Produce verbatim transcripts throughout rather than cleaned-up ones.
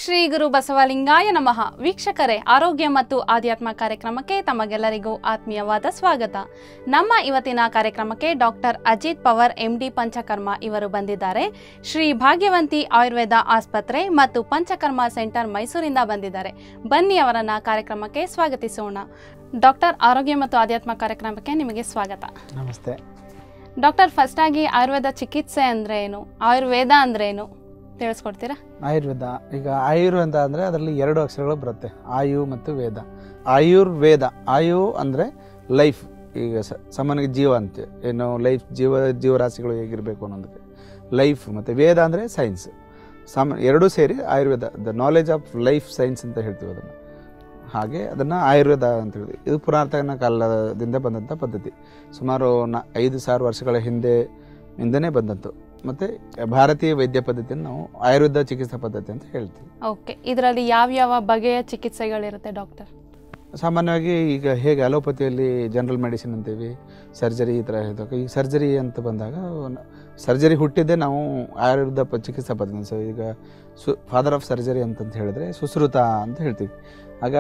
ಶ್ರೀ ಗುರು ಬಸವಲಿಂಗಾಯ ನಮಃ. ವೀಕ್ಷಕರೇ, ಆರೋಗ್ಯ ಮತ್ತು ಆಧ್ಯಾತ್ಮ ಕಾರ್ಯಕ್ರಮಕ್ಕೆ ತಮಗೆಲ್ಲರಿಗೂ ಆತ್ಮೀಯವಾದ ಸ್ವಾಗತ. ನಮ್ಮ ಇವತ್ತಿನ ಕಾರ್ಯಕ್ರಮಕ್ಕೆ ಡಾಕ್ಟರ್ ಅಜಿತ್ ಪವಾರ್ ಎಂಡಿ ಪಂಚಕರ್ಮ ಇವರು ಬಂದಿದ್ದಾರೆ. ಶ್ರೀ ಭಾಗ್ಯವಂತಿ ಆಯುರ್ವೇದ ಆಸ್ಪತ್ರೆ ಮತ್ತು ಪಂಚಕರ್ಮ ಸೆಂಟರ್ ಮೈಸೂರಿಂದ ಬಂದಿದ್ದಾರೆ. ಬನ್ನಿ ಅವರನ್ನ ಕಾರ್ಯಕ್ರಮಕ್ಕೆ ಸ್ವಾಗತಿಸೋಣ. ಡಾಕ್ಟರ್, ಆರೋಗ್ಯ ಮತ್ತು ಆಧ್ಯಾತ್ಮ ಕಾರ್ಯಕ್ರಮಕ್ಕೆ ನಿಮಗೆ ಸ್ವಾಗತ. ನಮಸ್ತೆ ಡಾಕ್ಟರ್, ಫಸ್ಟ್ ಆಗಿ ಆಯುರ್ವೇದ ಚಿಕಿತ್ಸೆ ಅಂದ್ರೆ ಏನು, ಆಯುರ್ವೇದ ಅಂದ್ರೆ ಏನು ತಿಳಿಸ್ಕೊಡ್ತೀರಾ? ಆಯುರ್ವೇದ, ಈಗ ಆಯುರ್ವೇದ ಅಂದರೆ ಅದರಲ್ಲಿ ಎರಡು ಅಕ್ಷರಗಳು ಬರುತ್ತೆ, ಆಯು ಮತ್ತು ವೇದ. ಆಯುರ್ವೇದ, ಆಯು ಅಂದರೆ ಲೈಫ್, ಈಗ ಸಾಮಾನ್ಯ ಜೀವ ಅಂತ ಏನು, ಲೈಫ್ ಜೀವ ಜೀವರಾಶಿಗಳು ಹೇಗಿರಬೇಕು ಅನ್ನೋದಕ್ಕೆ ಲೈಫ್, ಮತ್ತು ವೇದ ಅಂದರೆ ಸೈನ್ಸ್. ಸಾಮಾನ್ಯ ಎರಡೂ ಸೇರಿ Ayurveda, the knowledge of life science ಅಂತ ಹೇಳ್ತೀವಿ ಅದನ್ನು. ಹಾಗೆ ಅದನ್ನು ಆಯುರ್ವೇದ ಅಂತ ಹೇಳಿ, ಇದು ಪುರಾತನ ಕಾಲದಿಂದ ಬಂದಂಥ ಪದ್ಧತಿ. ಸುಮಾರು ನ ಐದು ಸಾವಿರ ವರ್ಷಗಳ ಹಿಂದೆ ಹಿಂದೆನೇ ಬಂದದ್ದು. ಮತ್ತು ಭಾರತೀಯ ವೈದ್ಯ ಪದ್ಧತಿಯನ್ನು ನಾವು ಆಯುರ್ವೇದ ಚಿಕಿತ್ಸಾ ಪದ್ಧತಿ ಅಂತ ಹೇಳ್ತೀವಿ. ಓಕೆ, ಇದರಲ್ಲಿ ಯಾವ್ಯಾವ ಬಗೆಯ ಚಿಕಿತ್ಸೆಗಳಿರುತ್ತೆ ಡಾಕ್ಟರ್? ಸಾಮಾನ್ಯವಾಗಿ ಈಗ ಹೇಗೆ ಅಲೋಪತಿಯಲ್ಲಿ ಜನರಲ್ ಮೆಡಿಸಿನ್ ಅಂತೀವಿ, ಸರ್ಜರಿ ಈ ಥರ ಹೇಳಿದಾಗ, ಈಗ ಸರ್ಜರಿ ಅಂತ ಬಂದಾಗ ಸರ್ಜರಿ ಹುಟ್ಟಿದ್ದೇ ನಾವು ಆಯುರ್ವೇದ ಪ ಚಿಕಿತ್ಸಾ ಪದ್ಧತಿ. ಸೊ ಈಗ ಸು ಫಾದರ್ ಆಫ್ ಸರ್ಜರಿ ಅಂತಂತ ಹೇಳಿದ್ರೆ ಸುಶ್ರುತ ಅಂತ ಹೇಳ್ತೀವಿ. ಆಗ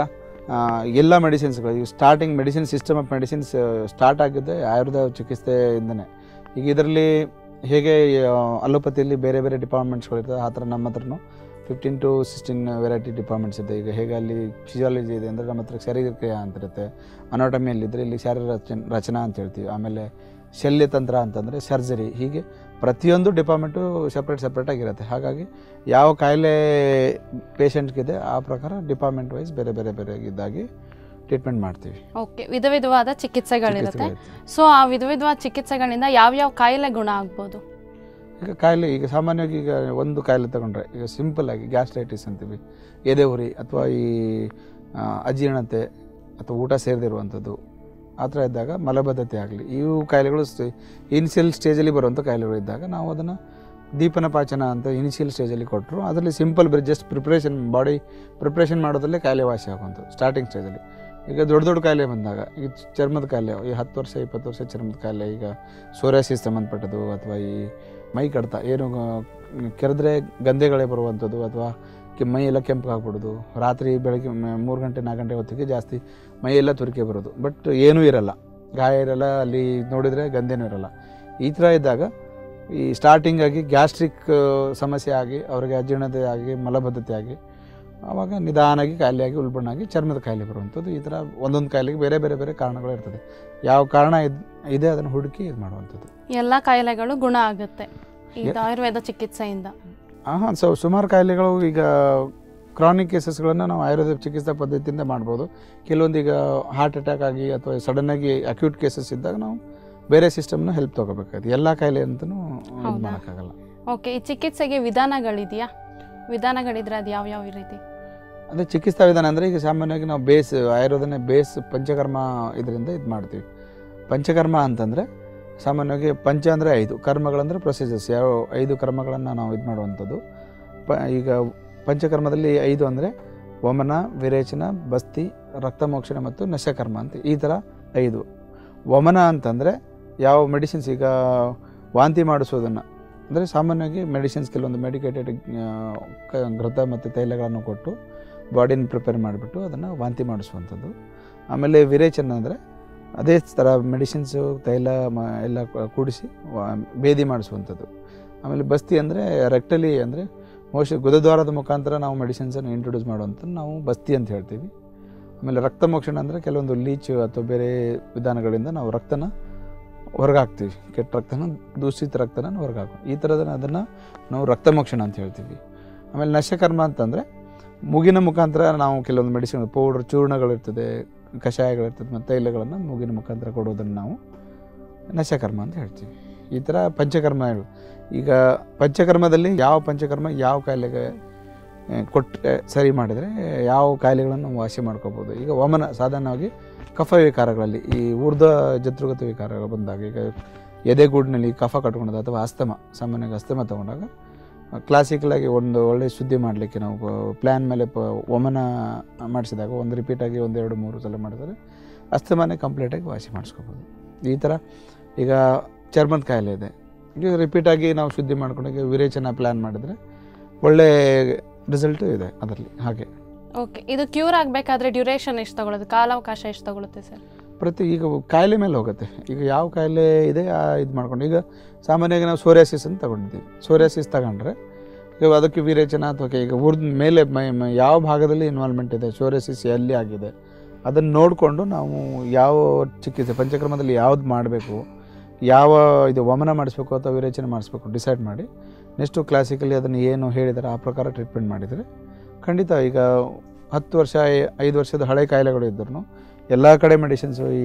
ಎಲ್ಲ ಮೆಡಿಸಿನ್ಸ್ಗಳು, ಈಗ starting medicine system of medicines start ಆಗಿದ್ದೆ ಆಯುರ್ವೇದ ಚಿಕಿತ್ಸೆಯಿಂದನೇ. ಈಗ ಇದರಲ್ಲಿ ಹೇಗೆ ಅಲೋಪತಿಯಲ್ಲಿ ಬೇರೆ ಬೇರೆ ಡಿಪಾರ್ಟ್ಮೆಂಟ್ಸ್ಗಳಿರ್ತದೆ, ಆ ಥರ ನಮ್ಮ ಹತ್ರನೂ fifteen to sixteen variety departments ಇದೆ. ಈಗ ಹೇಗೆ ಅಲ್ಲಿ ಫಿಸಿಯಾಲಜಿ ಇದೆ ಅಂದರೆ ನಮ್ಮ ಹತ್ರ ಶರೀರಕ್ರಿಯೆ ಅಂತಿರುತ್ತೆ, ಅನಾಟಮಿಯಲ್ಲಿದ್ದರೆ ಇಲ್ಲಿ ಶಾರೀರ ರಚನ ರಚನಾ ಅಂತ ಹೇಳ್ತೀವಿ, ಆಮೇಲೆ ಶಲ್ಯತಂತ್ರ ಅಂತಂದರೆ ಸರ್ಜರಿ. ಹೀಗೆ ಪ್ರತಿಯೊಂದು ಡಿಪಾರ್ಟ್ಮೆಂಟು ಸಪ್ರೇಟ್ ಸಪ್ರೇಟಾಗಿರುತ್ತೆ. ಹಾಗಾಗಿ ಯಾವ ಕಾಯಿಲೆ ಪೇಷಂಟ್ಗಿದೆ ಆ ಪ್ರಕಾರ ಡಿಪಾರ್ಟ್ಮೆಂಟ್ ವೈಸ್ ಬೇರೆ ಬೇರೆ ಬೇರೆ ಇದ್ದಾಗಿ ಟ್ರೀಟ್ಮೆಂಟ್ ಮಾಡ್ತೀವಿ. ಓಕೆ, ವಿಧ ವಿಧವಾದ ಚಿಕಿತ್ಸೆಗಳಿರುತ್ತೆ. ಸೊ ಆ ವಿಧ ವಿಧವಾದ ಚಿಕಿತ್ಸೆಗಳಿಂದ ಯಾವ್ಯಾವ ಕಾಯಿಲೆ ಗುಣ ಆಗ್ಬೋದು? ಈಗ ಕಾಯಿಲೆ, ಈಗ ಸಾಮಾನ್ಯವಾಗಿ ಈಗ ಒಂದು ಕಾಯಿಲೆ ತಗೊಂಡ್ರೆ, ಈಗ ಸಿಂಪಲ್ ಆಗಿ ಗ್ಯಾಸ್ಟ್ರೈಟಿಸ್ ಅಂತೀವಿ, ಎದೆ ಉರಿ ಅಥವಾ ಈ ಅಜೀರ್ಣತೆ ಅಥವಾ ಊಟ ಸೇರದಿರುವಂಥದ್ದು, ಆ ಥರ ಇದ್ದಾಗ ಮಲಬದ್ಧತೆ ಆಗಲಿ, ಇವು ಕಾಯಿಲೆಗಳು ಇನಿಷಿಯಲ್ ಸ್ಟೇಜಲ್ಲಿ ಬರುವಂಥ ಕಾಯಿಲೆಗಳು ಇದ್ದಾಗ ನಾವು ಅದನ್ನು ದೀಪನ ಪಾಚನ ಅಂತ ಇನಿಷಿಯಲ್ ಸ್ಟೇಜಲ್ಲಿ ಕೊಟ್ಟರು. ಅದರಲ್ಲಿ ಸಿಂಪಲ್ ಬರೀ ಜಸ್ಟ್ ಪ್ರಿಪ್ರೇಷನ್, ಬಾಡಿ ಪ್ರಿಪ್ರೇಷನ್ ಮಾಡೋದಲ್ಲೇ ಕಾಯಿಲೆ ವಾಸಿ ಆಗುವಂಥದ್ದು ಸ್ಟಾರ್ಟಿಂಗ್ ಸ್ಟೇಜಲ್ಲಿ. ಈಗ ದೊಡ್ಡ ದೊಡ್ಡ ಕಾಯಿಲೆ ಬಂದಾಗ, ಈಗ ಚರ್ಮದ ಕಾಯಿಲೆ, ಈ ಹತ್ತು ವರ್ಷ ಇಪ್ಪತ್ತು ವರ್ಷ ಚರ್ಮದ ಕಾಯಿಲೆ, ಈಗ ಸೋರಿಯಾಸಿಸ್ ಸಂಬಂಧಪಟ್ಟದ್ದು, ಅಥವಾ ಈ ಮೈ ಕಡ್ತ, ಏನು ಕೆರೆದ್ರೆ ಗಂಧೆಗಳೇ ಬರುವಂಥದ್ದು, ಅಥವಾ ಮೈ ಎಲ್ಲ ಕೆಂಪು ಆಗ್ಬಿಡೋದು, ರಾತ್ರಿ ಬೆಳಗ್ಗೆ ಮೂರು ಗಂಟೆ ನಾಲ್ಕು ಗಂಟೆ ಹೊತ್ತಿಗೆ ಜಾಸ್ತಿ ಮೈಯೆಲ್ಲ ತುರಿಕೆ ಬರೋದು, ಬಟ್ ಏನೂ ಇರಲ್ಲ, ಗಾಯ ಇರಲ್ಲ, ಅಲ್ಲಿ ನೋಡಿದರೆ ಗಂಧೆನೂ ಇರಲ್ಲ. ಈ ಥರ ಇದ್ದಾಗ ಈ ಸ್ಟಾರ್ಟಿಂಗಾಗಿ ಗ್ಯಾಸ್ಟ್ರಿಕ್ ಸಮಸ್ಯೆ ಆಗಿ ಅವ್ರಿಗೆ ಅಜೀರ್ಣತೆ ಆಗಿ ಮಲಬದ್ಧತೆ ಆಗಿ ಆವಾಗ ನಿಧಾನಾಗಿ ಕಾಯಿಲೆಯಾಗಿ ಉಲ್ಬಣ್ಣಾಗಿ ಚರ್ಮದ ಕಾಯಿಲೆ ಬರುವಂಥದ್ದು. ಈ ಥರ ಒಂದೊಂದು ಕಾಯಿಲೆಗೆ ಬೇರೆ ಬೇರೆ ಬೇರೆ ಕಾರಣಗಳು ಇರ್ತದೆ. ಯಾವ ಕಾರಣ ಇದೆ ಅದನ್ನು ಹುಡುಕಿ ಇದು ಮಾಡುವಂಥದ್ದು. ಎಲ್ಲ ಕಾಯಿಲೆಗಳು ಗುಣ ಆಗುತ್ತೆ ಇದು ಆಯುರ್ವೇದ ಚಿಕಿತ್ಸೆಯಿಂದ? ಹಾಂ, ಸೊ ಸುಮಾರು ಕಾಯಿಲೆಗಳು, ಈಗ ಕ್ರಾನಿಕ್ ಕೇಸಸ್ಗಳನ್ನು ನಾವು ಆಯುರ್ವೇದ ಚಿಕಿತ್ಸಾ ಪದ್ಧತಿಯಿಂದ ಮಾಡ್ಬೋದು. ಕೆಲವೊಂದು ಈಗ ಹಾರ್ಟ್ ಅಟ್ಯಾಕ್ ಆಗಿ ಅಥವಾ ಸಡನ್ನಾಗಿ ಅಕ್ಯೂಟ್ ಕೇಸಸ್ ಇದ್ದಾಗ ನಾವು ಬೇರೆ ಸಿಸ್ಟಮ್ನ ಹೆಲ್ಪ್ ತೊಗೋಬೇಕಾಗುತ್ತೆ. ಎಲ್ಲ ಕಾಯಿಲೆ ಅಂತಲೂ ಇದು ಮಾಡೋಕ್ಕಾಗಲ್ಲ. ಓಕೆ, ಈ ಚಿಕಿತ್ಸೆಗೆ ವಿಧಾನಗಳಿದೆಯಾ? ವಿಧಾನಗಳಿದ್ರೆ ಅದು ಯಾವ್ಯಾವ ರೀತಿ? ಅದೇ ಚಿಕಿತ್ಸಾ ವಿಧಾನ ಅಂದರೆ, ಈಗ ಸಾಮಾನ್ಯವಾಗಿ ನಾವು ಬೇಸ್ ಆಯುರ್ವೇದನೇ ಬೇಸ್ ಪಂಚಕರ್ಮ ಇದರಿಂದ ಇದು ಮಾಡ್ತೀವಿ. ಪಂಚಕರ್ಮ ಅಂತಂದರೆ ಸಾಮಾನ್ಯವಾಗಿ ಪಂಚ ಅಂದರೆ ಐದು, ಕರ್ಮಗಳಂದರೆ ಪ್ರೊಸೀಜರ್ಸ್, ಯಾವ ಐದು ಕರ್ಮಗಳನ್ನು ನಾವು ಇದು ಮಾಡುವಂಥದ್ದು. ಪ ಈಗ ಪಂಚಕರ್ಮದಲ್ಲಿ ಐದು ಅಂದರೆ ವಮನ, ವಿರೇಚನ, ಬಸ್ತಿ, ರಕ್ತಮೋಕ್ಷಣ ಮತ್ತು ನಶಕರ್ಮ ಅಂತ ಈ ಥರ ಐದು. ವಮನ ಅಂತಂದರೆ ಯಾವ ಮೆಡಿಸಿನ್ಸ್, ಈಗ ವಾಂತಿ ಮಾಡಿಸೋದನ್ನು, ಅಂದರೆ ಸಾಮಾನ್ಯವಾಗಿ ಮೆಡಿಸಿನ್ಸ್ ಕೆಲವೊಂದು ಮೆಡಿಕೇಟೆಡ್ ಘೃತ ಮತ್ತು ತೈಲಗಳನ್ನು ಕೊಟ್ಟು ಬಾಡಿನ ಪ್ರಿಪೇರ್ ಮಾಡಿಬಿಟ್ಟು ಅದನ್ನು ವಾಂತಿ ಮಾಡಿಸುವಂಥದ್ದು. ಆಮೇಲೆ ವಿರೇಚನ ಅಂದರೆ ಅದೇ ಥರ ಮೆಡಿಸಿನ್ಸು ತೈಲ ಮ ಎಲ್ಲ ಕೂಡಿಸಿ ಭೇದಿ ಮಾಡಿಸುವಂಥದ್ದು. ಆಮೇಲೆ ಬಸ್ತಿ ಅಂದರೆ ರೆಕ್ಟಲಿ, ಅಂದರೆ ಮೋಶ ಗುದದ್ವಾರದ ಮುಖಾಂತರ ನಾವು ಮೆಡಿಸಿನ್ಸನ್ನು ಇಂಟ್ರೊಡ್ಯೂಸ್ ಮಾಡುವಂಥದ್ದು ನಾವು ಬಸ್ತಿ ಅಂತ ಹೇಳ್ತೀವಿ. ಆಮೇಲೆ ರಕ್ತಮೋಕ್ಷಣ ಅಂದರೆ ಕೆಲವೊಂದು ಲೀಚು ಅಥವಾ ಬೇರೆ ವಿಧಾನಗಳಿಂದ ನಾವು ರಕ್ತನ ಹೊರಗೆ ಹಾಕ್ತೀವಿ, ಕೆಟ್ಟ ರಕ್ತನ, ದೂಷಿತ ರಕ್ತನ ಹೊರಗೆ ಹಾಕೋದು. ಈ ಥರದ ಅದನ್ನು ನಾವು ರಕ್ತಮೋಕ್ಷಣ ಅಂತ ಹೇಳ್ತೀವಿ. ಆಮೇಲೆ ನಶಕರ್ಮ ಅಂತಂದರೆ ಮೂಗಿನ ಮುಖಾಂತರ ನಾವು ಕೆಲವೊಂದು ಮೆಡಿಸಿನ್ ಪೌಡ್ರ್ ಚೂರ್ಣಗಳಿರ್ತದೆ, ಕಷಾಯಗಳಿರ್ತದೆ ಮತ್ತು ತೈಲಗಳನ್ನು ಮೂಗಿನ ಮುಖಾಂತರ ಕೊಡೋದನ್ನು ನಾವು ನಶಕರ್ಮ ಅಂತ ಹೇಳ್ತೀವಿ. ಈ ಥರ ಪಂಚಕರ್ಮ ಹೇಳು. ಈಗ ಪಂಚಕರ್ಮದಲ್ಲಿ ಯಾವ ಪಂಚಕರ್ಮ ಯಾವ ಕಾಯಿಲೆಗೆ ಕೊಟ್ಟರೆ ಸರಿ ಮಾಡಿದರೆ ಯಾವ ಕಾಯಿಲೆಗಳನ್ನು ವಾಸಿ ಮಾಡ್ಕೋಬೋದು. ಈಗ ವಮನ ಸಾಧಾರಣವಾಗಿ ಕಫ ವಿಕಾರಗಳಲ್ಲಿ, ಈ ಊರ್ಧ್ವ ಜತೃಗತ ವಿಕಾರಗಳು ಬಂದಾಗ, ಈಗ ಎದೆಗೂಡಿನಲ್ಲಿ ಕಫ ಕಟ್ಕೊಳ್ಳೋದು ಅಥವಾ ಅಸ್ತಮ, ಸಾಮಾನ್ಯವಾಗಿ ಅಸ್ತಮ ತೊಗೊಂಡಾಗ ಕ್ಲಾಸಿಕಲಾಗಿ ಒಂದು ಒಳ್ಳೆಯ ಶುದ್ಧಿ ಮಾಡಲಿಕ್ಕೆ ನಾವು ಪ್ಲ್ಯಾನ್ ಮೇಲೆ ಪ ವಮನ ಮಾಡಿಸಿದಾಗ ಒಂದು ರಿಪೀಟಾಗಿ ಒಂದೆರಡು ಮೂರು ಸಲ ಮಾಡಿದರೆ ಅಸ್ತಮನೇ ಕಂಪ್ಲೀಟಾಗಿ ವಾಸಿ ಮಾಡಿಸ್ಕೋಬೋದು. ಈ ಥರ ಈಗ ಚರ್ಮದ ಕಾಯಿಲೆ ಇದೆ, ಈಗ ರಿಪೀಟಾಗಿ ನಾವು ಶುದ್ಧಿ ಮಾಡ್ಕೊಂಡಾಗ ವಿರೇಚನ ಪ್ಲ್ಯಾನ್ ಮಾಡಿದರೆ ಒಳ್ಳೆ ರಿಸಲ್ಟು ಇದೆ ಅದರಲ್ಲಿ. ಹಾಗೆ ಓಕೆ, ಇದು ಕ್ಯೂರ್ ಆಗಬೇಕಾದ್ರೆ ಡ್ಯೂರೇಷನ್ ಎಷ್ಟು ತಗೊಳ್ಳೋದು, ಕಾಲಾವಕಾಶ ಎಷ್ಟು ತಗೊಳುತ್ತೆ ಸರ್? ಪ್ರತಿ ಈಗ ಕಾಯಿಲೆ ಮೇಲೆ ಹೋಗುತ್ತೆ. ಈಗ ಯಾವ ಕಾಯಿಲೆ ಇದೆ ಇದು ಮಾಡ್ಕೊಂಡು, ಈಗ ಸಾಮಾನ್ಯವಾಗಿ ನಾವು ಸೋರಿಯಾಸಿಸ್ ಅಂತ ತಗೊಂಡಿದ್ದೀವಿ. ಸೋರಿಯಾಸಿಸ್ ತಗೊಂಡ್ರೆ ಈಗ ಅದಕ್ಕೆ ವಿರೇಚನ ಅಥವಾ ಈಗ ಊರ್ದ ಮೇಲೆ ಯಾವ ಭಾಗದಲ್ಲಿ ಇನ್ವಾಲ್ವ್ಮೆಂಟ್ ಇದೆ, ಸೋರಿಯಾಸಿಸ್ ಎಲ್ಲಿ ಆಗಿದೆ ಅದನ್ನು ನೋಡಿಕೊಂಡು ನಾವು ಯಾವ ಚಿಕಿತ್ಸೆ ಪಂಚಕರ್ಮದಲ್ಲಿ ಯಾವ್ದು ಮಾಡಬೇಕು, ಯಾವ ಇದು ವಮನ ಮಾಡಿಸ್ಬೇಕು ಅಥವಾ ವಿರೇಚನೆ ಮಾಡಿಸ್ಬೇಕು ಡಿಸೈಡ್ ಮಾಡಿ ನೆಕ್ಸ್ಟು ಕ್ಲಾಸಿಕಲಿ ಅದನ್ನು ಏನು ಹೇಳಿದರೆ ಆ ಪ್ರಕಾರ ಟ್ರೀಟ್ಮೆಂಟ್ ಮಾಡಿದರೆ ಖಂಡಿತ ಈಗ ಹತ್ತು ವರ್ಷ ಐದು ವರ್ಷದ ಹಳೆ ಕಾಯಿಲೆಗಳು ಇದ್ರೂ ಎಲ್ಲ ಕಡೆ ಮೆಡಿಸಿನ್ಸು ಈ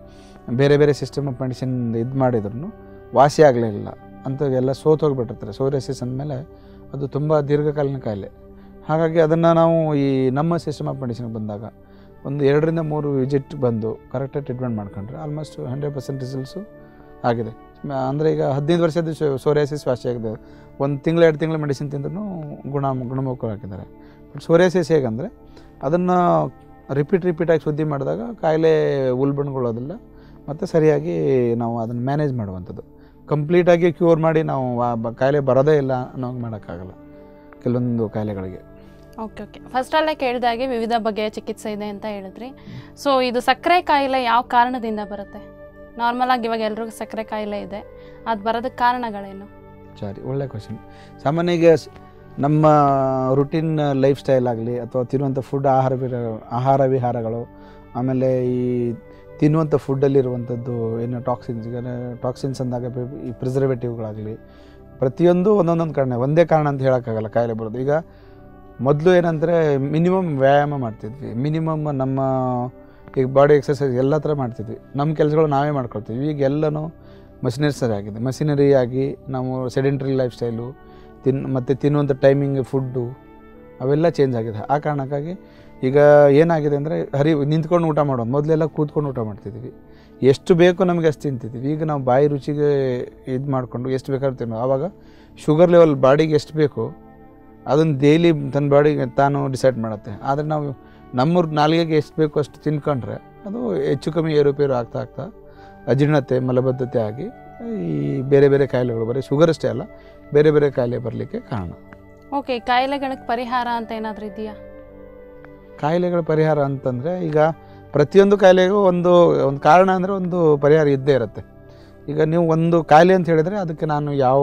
ಬೇರೆ ಬೇರೆ ಸಿಸ್ಟಮ್ ಆಫ್ ಮೆಡಿಸಿನ್ ಇದು ಮಾಡಿದ್ರು ವಾಸಿ ಆಗಲಿಲ್ಲ ಅಂಥವೆಲ್ಲ ಸೋತೋಗಿಬಿಟ್ಟಿರ್ತಾರೆ. ಸೋರಿಯಾಸಿಸ್ ಅಂದಮೇಲೆ ಅದು ತುಂಬ ದೀರ್ಘಕಾಲೀನ ಕಾಯಿಲೆ. ಹಾಗಾಗಿ ಅದನ್ನು ನಾವು ಈ ನಮ್ಮ ಸಿಸ್ಟಮ್ ಆಫ್ ಮೆಡಿಸಿನ್ಗೆ ಬಂದಾಗ ಒಂದು ಎರಡರಿಂದ ಮೂರು ವಿಸಿಟ್ ಬಂದು ಕರೆಕ್ಟಾಗಿ ಟ್ರೀಟ್ಮೆಂಟ್ ಮಾಡ್ಕೊಂಡ್ರೆ ಆಲ್ಮೋಸ್ಟ್ ಹಂಡ್ರೆಡ್ ಪರ್ಸೆಂಟ್ ರಿಸಲ್ಟ್ಸು ಆಗಿದೆ. ಅಂದರೆ ಈಗ ಹದಿನೈದು ವರ್ಷದ ಸೋರಿಯಾಸಿಸ್ ವಾಸಿ ಆಗಿದೆ, ಒಂದು ತಿಂಗಳು ಎರಡು ತಿಂಗಳು ಮೆಡಿಸಿನ್ ತಿಂದ್ರೂ ಗುಣ ಗುಣಮುಖರಾಗಿದ್ದಾರೆ. ಬಟ್ ಸೋರಿಯಾಸಿಸ್ ಹೇಗಂದರೆ ಅದನ್ನು ರಿಪೀಟ್ ರಿಪೀಟಾಗಿ ಸುದ್ದಿ ಮಾಡಿದಾಗ ಕಾಯಿಲೆ ಉಲ್ಬಣಗೊಳ್ಳೋದಿಲ್ಲ ಮತ್ತು ಸರಿಯಾಗಿ ನಾವು ಅದನ್ನು ಮ್ಯಾನೇಜ್ ಮಾಡುವಂಥದ್ದು. ಕಂಪ್ಲೀಟಾಗಿ ಕ್ಯೂರ್ ಮಾಡಿ ನಾವು ಕಾಯಿಲೆ ಬರೋದೇ ಇಲ್ಲ ಅನ್ನೋಂಗೆ ಮಾಡೋಕ್ಕಾಗಲ್ಲ ಕೆಲವೊಂದು ಕಾಯಿಲೆಗಳಿಗೆ. ಓಕೆ ಓಕೆ ಫಸ್ಟಲ್ಲೇ ಕೇಳಿದಾಗೆ ವಿವಿಧ ಬಗೆಯ ಚಿಕಿತ್ಸೆ ಇದೆ ಅಂತ ಹೇಳಿದ್ರಿ. ಸೊ ಇದು ಸಕ್ಕರೆ ಕಾಯಿಲೆ ಯಾವ ಕಾರಣದಿಂದ ಬರುತ್ತೆ? ನಾರ್ಮಲಾಗಿ ಇವಾಗ ಎಲ್ರಿಗೂ ಸಕ್ಕರೆ ಕಾಯಿಲೆ ಇದೆ, ಅದು ಬರೋದಕ್ಕೆ ಕಾರಣಗಳೇನು? ಸರಿ, ಒಳ್ಳೆ ಕ್ವಶನ್. ಸಾಮಾನ್ಯ ಈಗ ನಮ್ಮ ರುಟೀನ್ ಲೈಫ್ ಸ್ಟೈಲ್ ಆಗಲಿ ಅಥವಾ ತಿನ್ನುವಂಥ ಫುಡ್ ಆಹಾರ ಆಹಾರ ವಿಹಾರಗಳು, ಆಮೇಲೆ ಈ ತಿನ್ನುವಂಥ ಫುಡ್ಡಲ್ಲಿರುವಂಥದ್ದು ಏನು ಟಾಕ್ಸಿನ್ಸ್, ಈಗ ಟಾಕ್ಸಿನ್ಸ್ ಅಂದಾಗ ಈ ಪ್ರಿಸರ್ವೇಟಿವ್ಗಳಾಗಲಿ ಪ್ರತಿಯೊಂದು ಒಂದೊಂದೊಂದು ಕಾರಣ, ಒಂದೇ ಕಾರಣ ಅಂತ ಹೇಳೋಕ್ಕಾಗಲ್ಲ ಕಾಯಿಲೆ ಬರೋದು. ಈಗ ಮೊದಲು ಏನಂದರೆ ಮಿನಿಮಮ್ ವ್ಯಾಯಾಮ ಮಾಡ್ತಿದ್ವಿ, ಮಿನಿಮಮ್ ನಮ್ಮ ಈಗ ಬಾಡಿ ಎಕ್ಸಸೈಸ್ ಎಲ್ಲ ಥರ ಮಾಡ್ತಿದ್ವಿ, ನಮ್ಮ ಕೆಲಸಗಳು ನಾವೇ ಮಾಡ್ಕೊಳ್ತೀವಿ. ಈಗ ಎಲ್ಲನೂ ಮಷಿನರಿ ಸರಿ ಆಗಿದೆ, ಮಷಿನರಿ ಆಗಿ ನಾವು ಸೆಡೆಂಟ್ರಿ ಲೈಫ್ ಸ್ಟೈಲು ತಿನ್ ಮತ್ತು ತಿನ್ನುವಂಥ ಟೈಮಿಂಗ್ ಫುಡ್ಡು ಅವೆಲ್ಲ ಚೇಂಜ್ ಆಗಿದೆ. ಆ ಕಾರಣಕ್ಕಾಗಿ ಈಗ ಏನಾಗಿದೆ ಅಂದರೆ ಹರಿ ನಿಂತ್ಕೊಂಡು ಊಟ ಮಾಡೋದು, ಮೊದಲೆಲ್ಲ ಕೂತ್ಕೊಂಡು ಊಟ ಮಾಡ್ತಿದ್ವಿ, ಎಷ್ಟು ಬೇಕು ನಮಗೆ ಅಷ್ಟು ತಿಂತಿದ್ವಿ. ಈಗ ನಾವು ಬಾಯಿ ರುಚಿಗೆ ಇದು ಮಾಡಿಕೊಂಡು ಎಷ್ಟು ಬೇಕಾದ್ರೂ ತಿನ್ನೋ, ಆವಾಗ ಶುಗರ್ ಲೆವೆಲ್ ಬಾಡಿಗೆ ಎಷ್ಟು ಬೇಕು ಅದನ್ನು ಡೈಲಿ ತನ್ನ ಬಾಡಿಗೆ ತಾನು ಡಿಸೈಡ್ ಮಾಡುತ್ತೆ. ಆದರೆ ನಾವು ನಮ್ಮ ನಾಲಿಗೆಗೆ ಎಷ್ಟು ಬೇಕು ಅಷ್ಟು ತಿನ್ಕೊಂಡ್ರೆ ಅದು ಹೆಚ್ಚು ಕಮ್ಮಿ ಏರುಪೇರು ಆಗ್ತಾ ಆಗ್ತಾ ಅಜೀರ್ಣತೆ ಮಲಬದ್ಧತೆ ಆಗಿ ಈ ಬೇರೆ ಬೇರೆ ಕಾಯಿಲೆಗಳು, ಬರೀ ಶುಗರ್ ಅಷ್ಟೇ ಅಲ್ಲ ಬೇರೆ ಬೇರೆ ಕಾಯಿಲೆ ಬರಲಿಕ್ಕೆ ಕಾರಣ. ಓಕೆ, ಕಾಯಿಲೆಗಳಿಗೆ ಪರಿಹಾರ ಅಂತ ಏನಾದರೂ ಇದೆಯಾ? ಕಾಯಿಲೆಗಳ ಪರಿಹಾರ ಅಂತಂದರೆ ಈಗ ಪ್ರತಿಯೊಂದು ಕಾಯಿಲೆಗೂ ಒಂದು ಒಂದು ಕಾರಣ ಅಂದರೆ ಒಂದು ಪರಿಹಾರ ಇದ್ದೇ ಇರುತ್ತೆ. ಈಗ ನೀವು ಒಂದು ಕಾಯಿಲೆ ಅಂತ ಹೇಳಿದರೆ ಅದಕ್ಕೆ ನಾನು ಯಾವ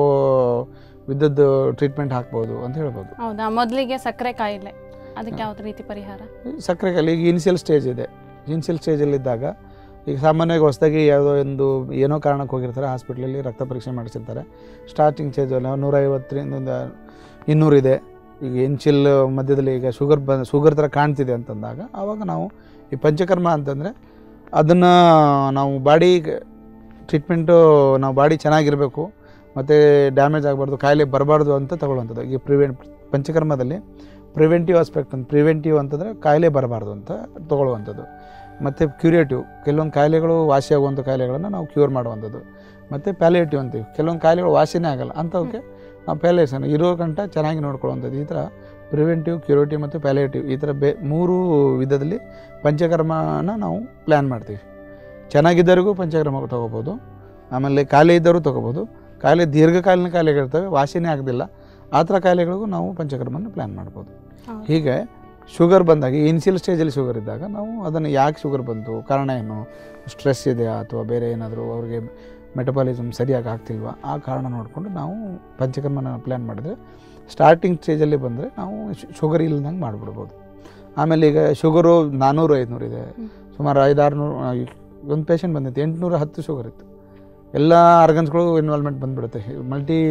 ವಿಧದ್ದು ಟ್ರೀಟ್ಮೆಂಟ್ ಹಾಕ್ಬೋದು ಅಂತ ಹೇಳ್ಬೋದು. ಹೌದಾ? ಮೊದಲಿಗೆ ಸಕ್ಕರೆ ಕಾಯಿಲೆ, ಅದಕ್ಕೆ ಯಾವ್ದು ರೀತಿ ಪರಿಹಾರ? ಸಕ್ಕರೆ ಕಾಯಿಲೆ ಈಗ ಇನಿಷಿಯಲ್ ಸ್ಟೇಜ್ ಇದೆ. ಇನಿಷಿಯಲ್ ಸ್ಟೇಜಲ್ಲಿದ್ದಾಗ ಈಗ ಸಾಮಾನ್ಯವಾಗಿ ಹೊಸದಾಗಿ ಯಾವುದೋ ಒಂದು ಏನೋ ಕಾರಣಕ್ಕೆ ಹೋಗಿರ್ತಾರೆ, ಹಾಸ್ಪಿಟ್ಲಲ್ಲಿ ರಕ್ತ ಪರೀಕ್ಷೆ ಮಾಡಿಸಿರ್ತಾರೆ, ಸ್ಟಾರ್ಟಿಂಗ್ ಸ್ಟೇಜ್ ನೂರೈವತ್ತರಿಂದ ಒಂದು ಇನ್ನೂರಿದೆ, ಈಗ ಇನ್ಶಿಯಲ್ ಮಧ್ಯದಲ್ಲಿ ಈಗ ಶುಗರ್ ಬಂದು ಶುಗರ್ ಥರ ಕಾಣ್ತಿದೆ ಅಂತಂದಾಗ ಆವಾಗ ನಾವು ಈ ಪಂಚಕರ್ಮ ಅಂತಂದರೆ ಅದನ್ನು ನಾವು ಬಾಡಿ ಟ್ರೀಟ್ಮೆಂಟು, ನಾವು ಬಾಡಿ ಚೆನ್ನಾಗಿರಬೇಕು ಮತ್ತು ಡ್ಯಾಮೇಜ್ ಆಗಬಾರ್ದು, ಕಾಯಿಲೆ ಬರಬಾರ್ದು ಅಂತ ತಗೊಳ್ಳುವಂಥದ್ದು. ಈಗ ಪ್ರಿವೆಂಟ್ ಪಂಚಕರ್ಮದಲ್ಲಿ ಪ್ರಿವೆಂಟಿವ್ ಆಸ್ಪೆಕ್ಟ್ ಅಂತ, ಪ್ರಿವೆಂಟಿವ್ ಅಂತಂದರೆ ಕಾಯಿಲೆ ಬರಬಾರ್ದು ಅಂತ ತೊಗೊಳ್ಳುವಂಥದ್ದು. ಮತ್ತು ಕ್ಯೂರೇಟಿವ್, ಕೆಲವೊಂದು ಕಾಯಿಲೆಗಳು ವಾಸಿಯಾಗುವಂಥ ಕಾಯಿಲೆಗಳನ್ನು ನಾವು ಕ್ಯೂರ್ ಮಾಡುವಂಥದ್ದು. ಮತ್ತು ಪ್ಯಾಲಿಯೇಟಿವ್ ಅಂತೀವಿ, ಕೆಲವೊಂದು ಕಾಯಿಲೆಗಳು ವಾಸಿನೇ ಆಗಲ್ಲ ಅಂಥವಕ್ಕೆ ನಾವು ಪ್ಯಾಲಿಯೇಷನ್ ಇರೋ ಗಂಟ ಚೆನ್ನಾಗಿ ನೋಡ್ಕೊಳ್ಳುವಂಥದ್ದು. ಈ ಥರ ಪ್ರಿವೆಂಟಿವ್, ಕ್ಯೂರೇಟಿವ್ ಮತ್ತು ಪ್ಯಾಲಿಯೇಟಿವ್ ಈ ಥರ ಬೇ ಮೂರು ವಿಧದಲ್ಲಿ ಪಂಚಕರ್ಮನ ನಾವು ಪ್ಲ್ಯಾನ್ ಮಾಡ್ತೀವಿ. ಚೆನ್ನಾಗಿದ್ದವರಿಗೂ ಪಂಚಕರ್ಮ ತೊಗೋಬೋದು, ಆಮೇಲೆ ಕಾಯಿಲೆ ಇದ್ದವರು ತೊಗೋಬೋದು. ಕಾಯಿಲೆ ದೀರ್ಘಕಾಲೀನ ಕಾಯಿಲೆಗಳಿರ್ತವೆ, ವಾಸಿನೇ ಆಗೋದಿಲ್ಲ, ಆ ಥರ ಕಾಯಿಲೆಗಳಿಗೂ ನಾವು ಪಂಚಕರ್ಮನ ಪ್ಲ್ಯಾನ್ ಮಾಡ್ಬೋದು. ಹೀಗೆ ಶುಗರ್ ಬಂದಾಗ ಇನಿಷಿಯಲ್ ಸ್ಟೇಜಲ್ಲಿ ಶುಗರ್ ಇದ್ದಾಗ ನಾವು ಅದನ್ನು ಯಾಕೆ ಶುಗರ್ ಬಂತು, ಕಾರಣ ಏನು, ಸ್ಟ್ರೆಸ್ ಇದೆಯಾ ಅಥವಾ ಬೇರೆ ಏನಾದರೂ ಅವ್ರಿಗೆ ಮೆಟಬಾಲಿಸಮ್ ಸರಿಯಾಗಿ ಆಗ್ತಿಲ್ವಾ, ಆ ಕಾರಣ ನೋಡಿಕೊಂಡು ನಾವು ಪಂಚಕರ್ಮನ ಪ್ಲ್ಯಾನ್ ಮಾಡಿದ್ರೆ ಸ್ಟಾರ್ಟಿಂಗ್ ಸ್ಟೇಜಲ್ಲಿ ಬಂದರೆ ನಾವು ಶುಗರ್ ಇಲ್ದಂಗೆ ಮಾಡಿಬಿಡ್ಬೋದು. ಆಮೇಲೆ ಈಗ ಶುಗರು ನಾನ್ನೂರು ಐದುನೂರು ಇದೆ, ಸುಮಾರು ಐದಾರು ನೂರು. ಒಂದು ಪೇಷಂಟ್ ಬಂದಿತ್ತು ಎಂಟುನೂರ ಹತ್ತು ಶುಗರ್ ಇತ್ತು, ಎಲ್ಲ ಆರ್ಗನ್ಸ್ಗಳು ಇನ್ವಾಲ್ವ್ಮೆಂಟ್ ಬಂದುಬಿಡುತ್ತೆ, ಮಲ್ಟಿ